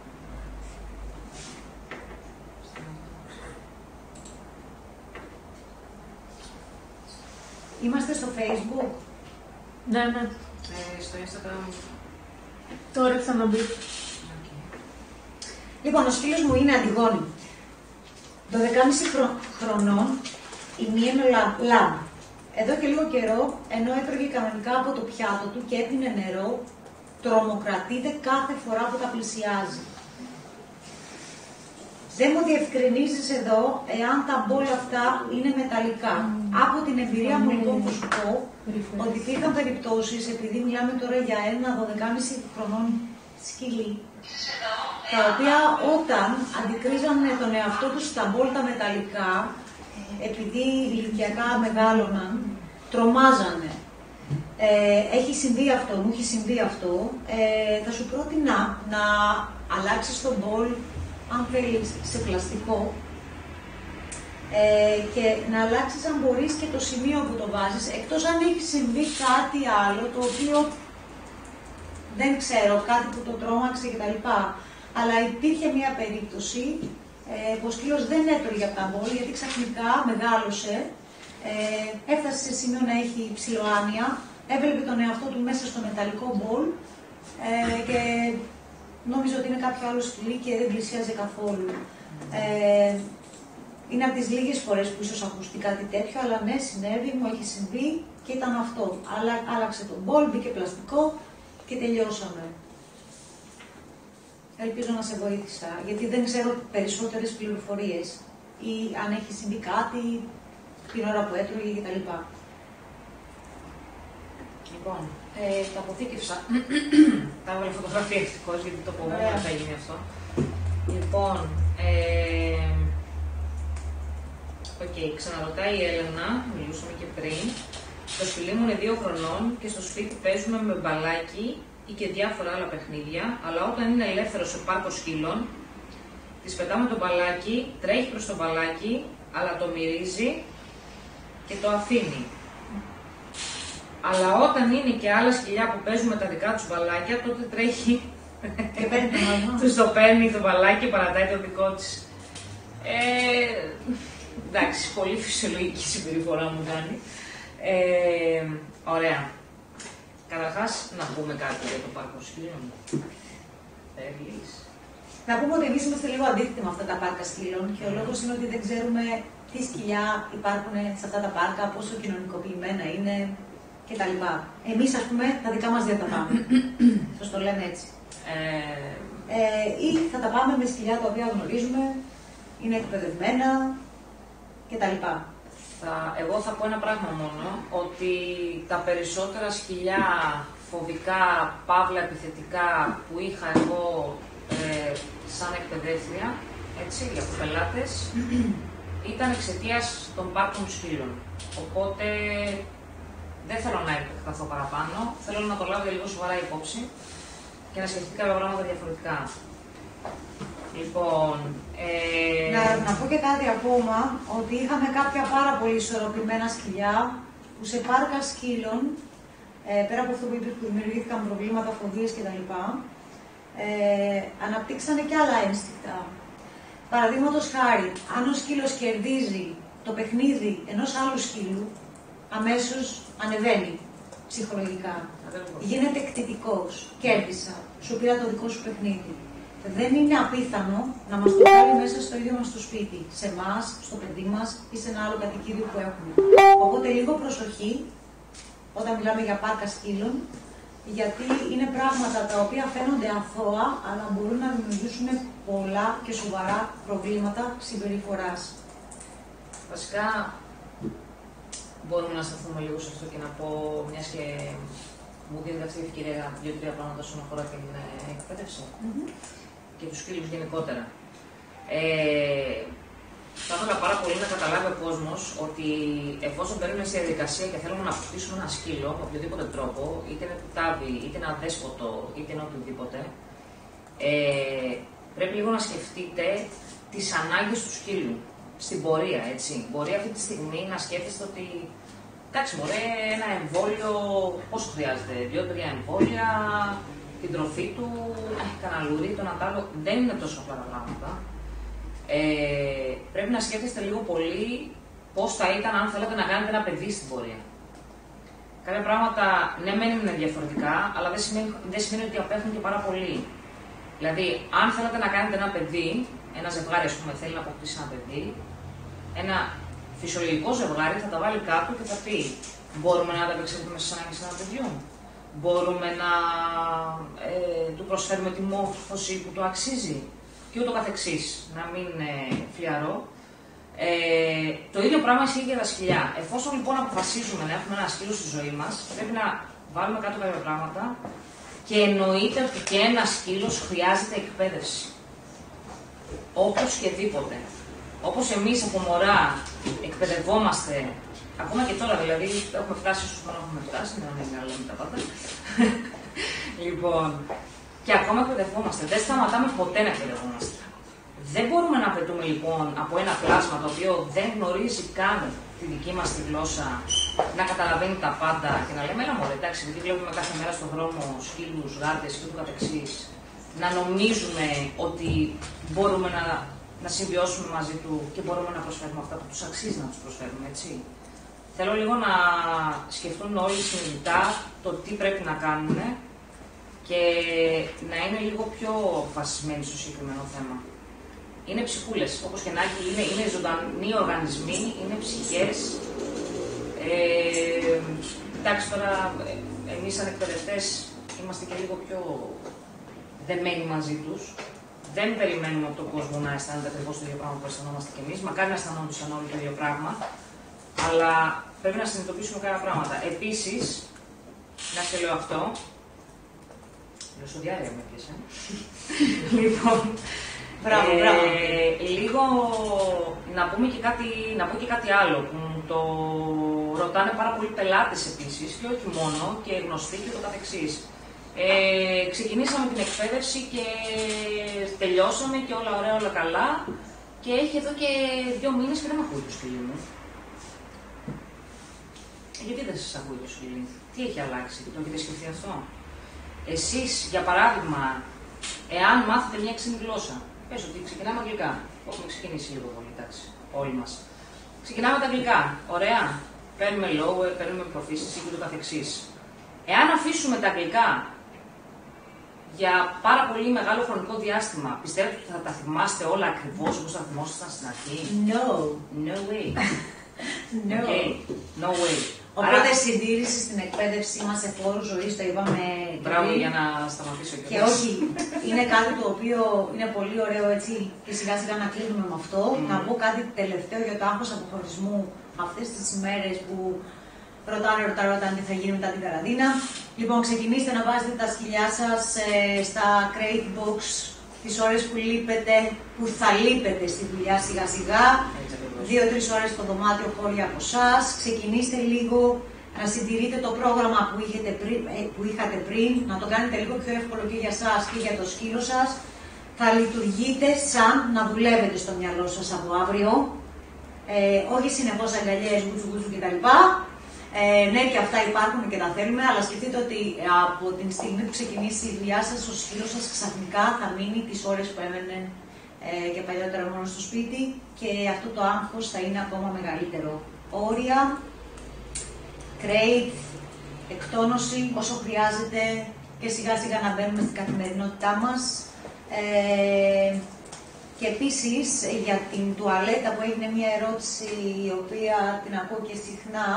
Είμαστε στο Facebook. Ναι, ναι. Ε, στο Instagram. Τώρα ξαναμπεί. Okay. Λοιπόν, ο σκύλος μου είναι Αντιγόνη. δωδεκάμισι χρο... χρονών, η μία είναι λαμπ. Εδώ και λίγο καιρό, ενώ έτρωγε κανονικά από το πιάτο του και έπινε νερό, τρομοκρατείται κάθε φορά που τα πλησιάζει. Δεν μου διευκρινίζεις εδώ εάν τα μπολ αυτά είναι μεταλλικά. Mm. Από την εμπειρία μου λοιπόν θα σου πω ότι υπήρχαν περιπτώσεις, επειδή μιλάμε τώρα για ένα δωδεκάμισι χρονών σκυλί, τα οποία όταν αντικρίζανε τον εαυτό τους στα μπολ τα μεταλλικά, επειδή ηλικιακά μεγάλωναν, τρομάζανε. Ε, έχει συμβεί αυτό, μου έχει συμβεί αυτό. Ε, θα σου πρότεινα να αλλάξεις τον μπολ, αν θέλεις, σε πλαστικό ε, και να αλλάξεις αν μπορείς και το σημείο που το βάζεις, εκτός αν έχει συμβεί κάτι άλλο, το οποίο δεν ξέρω, κάτι που το τρόμαξε κτλ. Αλλά υπήρχε μια περίπτωση ε, που ο σκύλος δεν έτρωγε από τα μπολ, γιατί ξαφνικά μεγάλωσε, ε, έφτασε σε σημείο να έχει ψιλοάνοια, έβλεπε τον εαυτό του μέσα στο μεταλλικό μπολ ε, και νόμιζε ότι είναι κάποιο άλλο σκυλί και δεν πλησίαζε καθόλου. Ε, είναι από τις λίγες φορές που ίσως ακουστεί κάτι τέτοιο, αλλά ναι, συνέβη, μου έχει συμβεί και ήταν αυτό. Αλλά άλλαξε τον μπολ, μπήκε πλαστικό και τελειώσαμε. Ελπίζω να σε βοήθησα, γιατί δεν ξέρω περισσότερες πληροφορίες ή αν έχει συμβεί κάτι την ώρα που έτρωγε κτλ. Λοιπόν, ε, τα αποθήκευσα. Τα έβαλα φωτογραφία ευτυχώς, γιατί το φοβόμουν θα γίνει αυτό. Λοιπόν, ε, okay, ξαναρωτάει η Έλενα, μιλούσαμε και πριν. Το σκυλί μου είναι δύο χρονών και στο σπίτι παίζουμε με μπαλάκι ή και διάφορα άλλα παιχνίδια, αλλά όταν είναι ελεύθερο σε πάρκο σκύλων, της πετάμε το μπαλάκι, τρέχει προς το μπαλάκι, αλλά το μυρίζει και το αφήνει. Αλλά όταν είναι και άλλα σκυλιά που παίζουν με τα δικά τους μπαλάκια, τότε τρέχει και παίρνει το μάλλον. Τους το παίρνει το μπαλάκι και παρατάει το δικό της. Ε, εντάξει, πολύ φυσιολογική συμπεριφορά μου κάνει. Ε, ωραία. Καταρχάς, να πούμε κάτι για το πάρκο σκύλων. Θέλεις? Να πούμε ότι εμείς είμαστε λίγο αντίθετοι με αυτά τα πάρκα σκύλων και ο λόγος είναι ότι δεν ξέρουμε τι σκυλιά υπάρχουν σε αυτά τα πάρκα, πόσο κοινωνικοποιημένα είναι κτλ. Εμείς, ας πούμε, τα δικά μας δεν τα πάμε. Σας το λέμε έτσι. Ε... Ε, ή θα τα πάμε με σκυλιά τα οποία γνωρίζουμε, είναι εκπαιδευμένα κτλ. Θα, εγώ θα πω ένα πράγμα μόνο, ότι τα περισσότερα σκυλιά φοβικά, παύλα επιθετικά που είχα εγώ ε, σαν εκπαιδεύτρια, έτσι, για τους πελάτες, ήταν εξαιτίας των πάρκων σκύλων. Οπότε δεν θέλω να επεκταθώ παραπάνω, θέλω να το λάβετε λίγο σοβαρά υπόψη και να σκεφτείτε κάποια πράγματα διαφορετικά. Λοιπόν, ε... να, να πω και κάτι ακόμα, ότι είχαμε κάποια πάρα πολύ ισορροπημένα σκυλιά που σε πάρκα σκύλων, ε, πέρα από αυτό που είπε που δημιουργήθηκαν προβλήματα, φοβίες κτλ. Ε, αναπτύξανε και άλλα ένστικτα. Παραδείγματος χάρη, αν ο σκύλος κερδίζει το παιχνίδι ενός άλλου σκύλου αμέσως ανεβαίνει ψυχολογικά. Γίνεται εκτιτικός. Κέρδισα. Σου πήρα το δικό σου παιχνίδι. Δεν είναι απίθανο να μας το βάλει μέσα στο ίδιο μας το σπίτι. Σε εμάς, στο παιδί μας ή σε ένα άλλο κατοικίδιο που έχουμε. Οπότε λίγο προσοχή όταν μιλάμε για πάρκα σκύλων, γιατί είναι πράγματα τα οποία φαίνονται αθώα, αλλά μπορούν να δημιουργήσουν πολλά και σοβαρά προβλήματα συμπεριφοράς. Βασικά, μπορούμε να σταθούμε λίγο σε αυτό και να πω, μιας και μου δίνετε αυτή η ευκαιρία δύο-τρία πράγματα όσον αφορά την εκπαίδευση mm-hmm. και τους σκύλους γενικότερα. Ε, θα ήθελα πάρα πολύ να καταλάβει ο κόσμος ότι εφόσον μπαίνουμε στη διαδικασία και θέλουμε να αποκτήσουμε ένα σκύλο με οποιοδήποτε τρόπο, είτε είναι κουτάβι, είτε είναι αδέσποτο, είτε είναι οτιδήποτε, ε, πρέπει λίγο να σκεφτείτε τις ανάγκες του σκύλου στην πορεία, έτσι. Μπορεί αυτή τη στιγμή να σκέφτεστε ότι εντάξει, μωρέ, ένα εμβόλιο, πόσο χρειάζεται, δύο-τρία εμβόλια, την τροφή του, κανένα λουρί, το ένα τ' άλλο, δεν είναι τόσο απλά τα πράγματα. Ε, πρέπει να σκέφτεστε λίγο πολύ πώς θα ήταν αν θέλατε να κάνετε ένα παιδί στην πορεία. Κάποια πράγματα, ναι, μεν είναι διαφορετικά, αλλά δεν σημαίνει, δεν σημαίνει ότι απέχουν και πάρα πολύ. Δηλαδή, αν θέλετε να κάνετε ένα παιδί, ένα ζευγάρι, ας πούμε, θέλει να αποκτήσει ένα παιδί, ένα φυσιολογικό ζευγάρι θα τα βάλει κάτω και θα πει: μπορούμε να ανταπεξέλθουμε στις ανάγκες ενός παιδιού, μπορούμε να ε, του προσφέρουμε τη μόρφωση που του αξίζει και ούτω καθεξής, να μην ε, φλιαρώ. Ε, το ίδιο πράγμα ισχύει για τα σκυλιά. Εφόσον λοιπόν αποφασίζουμε να έχουμε ένα σκύλο στη ζωή μας, πρέπει να βάλουμε κάτω κάποια πράγματα και εννοείται ότι και ένα σκύλος χρειάζεται εκπαίδευση. Όπως και δίποτε. Όπως εμείς από μωρά εκπαιδευόμαστε, ακόμα και τώρα δηλαδή, έχουμε φτάσει στους που έχουμε φτάσει, να μην λέμε τα πάντα. Λοιπόν, και ακόμα εκπαιδευόμαστε. Δεν σταματάμε ποτέ να εκπαιδευόμαστε. Δεν μπορούμε να απαιτούμε λοιπόν από ένα πλάσμα το οποίο δεν γνωρίζει καν τη δική μας τη γλώσσα να καταλαβαίνει τα πάντα και να λέμε: έλα μωρέ, εντάξει, γιατί βλέπουμε κάθε μέρα στον δρόμο σκύλους, γάτες και ούτω καθεξής, να νομίζουμε ότι μπορούμε να, να συμβιώσουμε μαζί του και μπορούμε να προσφέρουμε αυτά που τους αξίζει να τους προσφέρουμε, έτσι. Θέλω λίγο να σκεφτούν όλοι συνειδητά το τι πρέπει να κάνουν και να είναι λίγο πιο αποφασισμένοι στο συγκεκριμένο θέμα. Είναι ψυχούλες, όπως και να έχει, είναι, είναι ζωντανοί οργανισμοί, είναι ψυχές. Ε, εντάξει, τώρα εμείς σαν εκπαιδευτές είμαστε και λίγο πιο δεμένοι μαζί τους. Δεν περιμένουμε από τον κόσμο να αισθάνεται ακριβώς το ίδιο πράγμα που αισθανόμαστε κι εμείς. Μακάρι να αισθανόντουσαν όλοι το ίδιο πράγμα. Αλλά πρέπει να συνειδητοποιήσουμε κάποια πράγματα. Επίσης, να σε λέω αυτό. Λοσοδιάρια με πιέσε. Λοιπόν. Μπράβο, μπράβο. Ε, λίγο να πούμε και κάτι, να πω και κάτι άλλο που το ρωτάνε πάρα πολλοί πελάτες επίσης και όχι μόνο και γνωστοί και το καθεξής. Ε, ξεκινήσαμε την εκπαίδευση και τελειώσαμε και όλα ωραία, όλα καλά και έχει εδώ και δύο μήνες και δεν με ακούει το σκυλί μου. Γιατί δεν σας ακούει το σκυλί? Τι έχει αλλάξει, το έχετε σκεφτεί αυτό? Εσείς, για παράδειγμα, εάν μάθετε μια ξένη γλώσσα, πες ότι ξεκινάμε αγγλικά. Έχουμε ξεκινήσει λίγο πολύ, εντάξει, όλοι μας. Ξεκινάμε τα αγγλικά. Ωραία. Παίρνουμε lower, παίρνουμε proficiency και το καθεξής. Εάν αφήσουμε τα αγγλικά για πάρα πολύ μεγάλο χρονικό διάστημα, πιστεύετε ότι θα τα θυμάστε όλα ακριβώς όπως τα θυμόσασταν στην αρχή? No. No way. No. Okay. No way. Οπότε άρα, συντήρηση στην εκπαίδευσή μας σε φόρους ζωής, το είπαμε. Μπράβο, για να σταματήσω και Και όχι, είναι κάτι το οποίο είναι πολύ ωραίο έτσι και σιγά σιγά να κλείνουμε με αυτό. Mm. Να πω κάτι τελευταίο για το άγχος αποχωρισμού αυτές τις ημέρες που ρωτάνε, ρωτάνε, ρωτάνε τι θα γίνει μετά την καραντίνα. Λοιπόν, ξεκινήστε να βάζετε τα σκυλιά σας ε, στα crate box τις ώρες που λείπετε, που θα λείπετε στη δουλειά σιγά σιγά. Δύο-τρεις ώρες στο δωμάτιο χώρια από εσάς. Ξεκινήστε λίγο να συντηρείτε το πρόγραμμα που, πριν, που είχατε πριν, να το κάνετε λίγο πιο εύκολο και για εσάς και για το σκύλο σας. Θα λειτουργείτε σαν να δουλεύετε στο μυαλό σας από αύριο. Ε, όχι συνεχώς αγκαλιές, γουτσου γουτσου κτλ. Ε, ναι, και αυτά υπάρχουν και τα θέλουμε, αλλά σκεφτείτε ότι από την στιγμή που ξεκινήσει η δουλειά σας, ο σκύλος σας ξαφνικά θα μείνει τις ώρες που έμενε ε, και παλιότερα μόνο στο σπίτι και αυτό το άγχος θα είναι ακόμα μεγαλύτερο. Όρια, crate, εκτόνωση όσο χρειάζεται και σιγά σιγά να μπαίνουμε στην καθημερινότητά μας. Ε, και επίσης για την τουαλέτα που έγινε μια ερώτηση η οποία την ακούω και συχνά,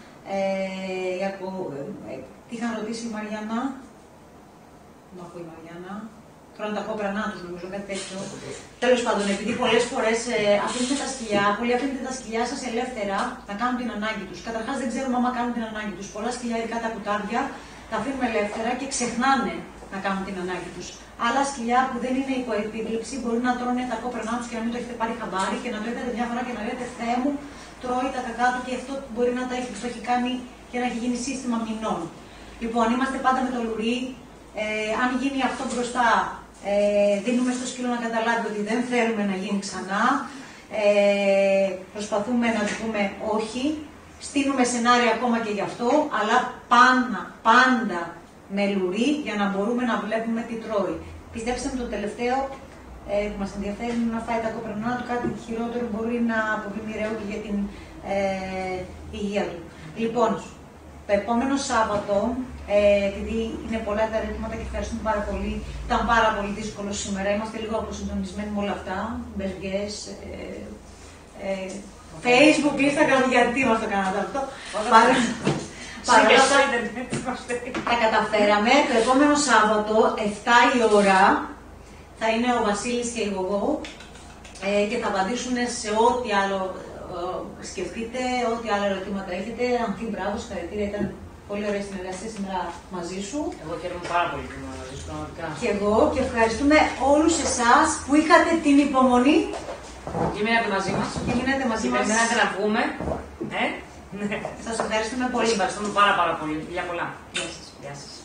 ε, για, ε, τι είχαν ρωτήσει η Μαριάννα, να ακούω η Μαριάννα, τρώνε τα κόπρανά τους νομίζω, κάτι τέτοιο. Τέλος πάντων, επειδή πολλές φορές ε, αφήνετε τα σκυλιά, πολλοί αφήνετε τα σκυλιά σας ελεύθερα να κάνουν την ανάγκη τους. Καταρχάς δεν ξέρουμε άμα κάνουν την ανάγκη τους. Πολλά σκυλιά, ειδικά τα κουτάρια, τα αφήνουμε ελεύθερα και ξεχνάνε να κάνουν την ανάγκη τους. Άλλα σκυλιά που δεν είναι υπό επίβλεψη μπορεί να τρώνε τα κόπρανά τους και να μην το έχετε πάρει χαμπάρι και να το έχετε μια φορά και να λέτε Θεέ μου, τρώει τα κακά του και αυτό μπορεί να τα έχει, το έχει κάνει και να έχει γίνει σύστημα μηνών. Λοιπόν, είμαστε πάντα με το λουρί. Ε, αν γίνει αυτό μπροστά, ε, δίνουμε στο σκύλο να καταλάβει ότι δεν θέλουμε να γίνει ξανά. Ε, προσπαθούμε να του πούμε όχι. Στείλουμε σενάρια ακόμα και γι' αυτό, αλλά πάντα, πάντα με λουρί για να μπορούμε να βλέπουμε τι τρώει. Πιστέψτε με, το τελευταίο ε, που μας ενδιαφέρει είναι να φάει τα κοπρανά του, κάτι χειρότερο μπορεί να αποβεί μοιραίο και για την ε, υγεία του. Λοιπόν, το επόμενο Σάββατο, ε, επειδή είναι πολλά τα ερωτήματα και ευχαριστούμε πάρα πολύ, ήταν πάρα πολύ δύσκολο σήμερα, είμαστε λίγο αποσυντονισμένοι με όλα αυτά, μπεζιές, ε, ε, Facebook, Instagram, γιατί μας το κάνατε αυτό. Παρ' όλα αυτά, τα καταφέραμε. Το επόμενο Σάββατο, εφτά η ώρα, θα είναι ο Βασίλης και η Γογό ε, και θα απαντήσουν σε ό,τι άλλο ε, σκεφτείτε, ό,τι άλλα ερωτήματα έχετε. Ανθή, μπράβο, συγχαρητήρια, ήταν πολύ ωραία συνεργασία σήμερα μαζί σου. Εγώ χαίρομαι πάρα πολύ που ήμουν μαζί σου, πραγματικά. Και εγώ, και ευχαριστούμε όλους εσάς που είχατε την υπομονή και μείνατε μαζί μας. Και μείνατε μαζί και μας. περιμένατε να βγούμε. Ε? Σας ευχαριστούμε πολύ. Σας ευχαριστούμε πάρα πάρα πολύ. Φιλιά πολλά. Γεια σας. Γεια σας.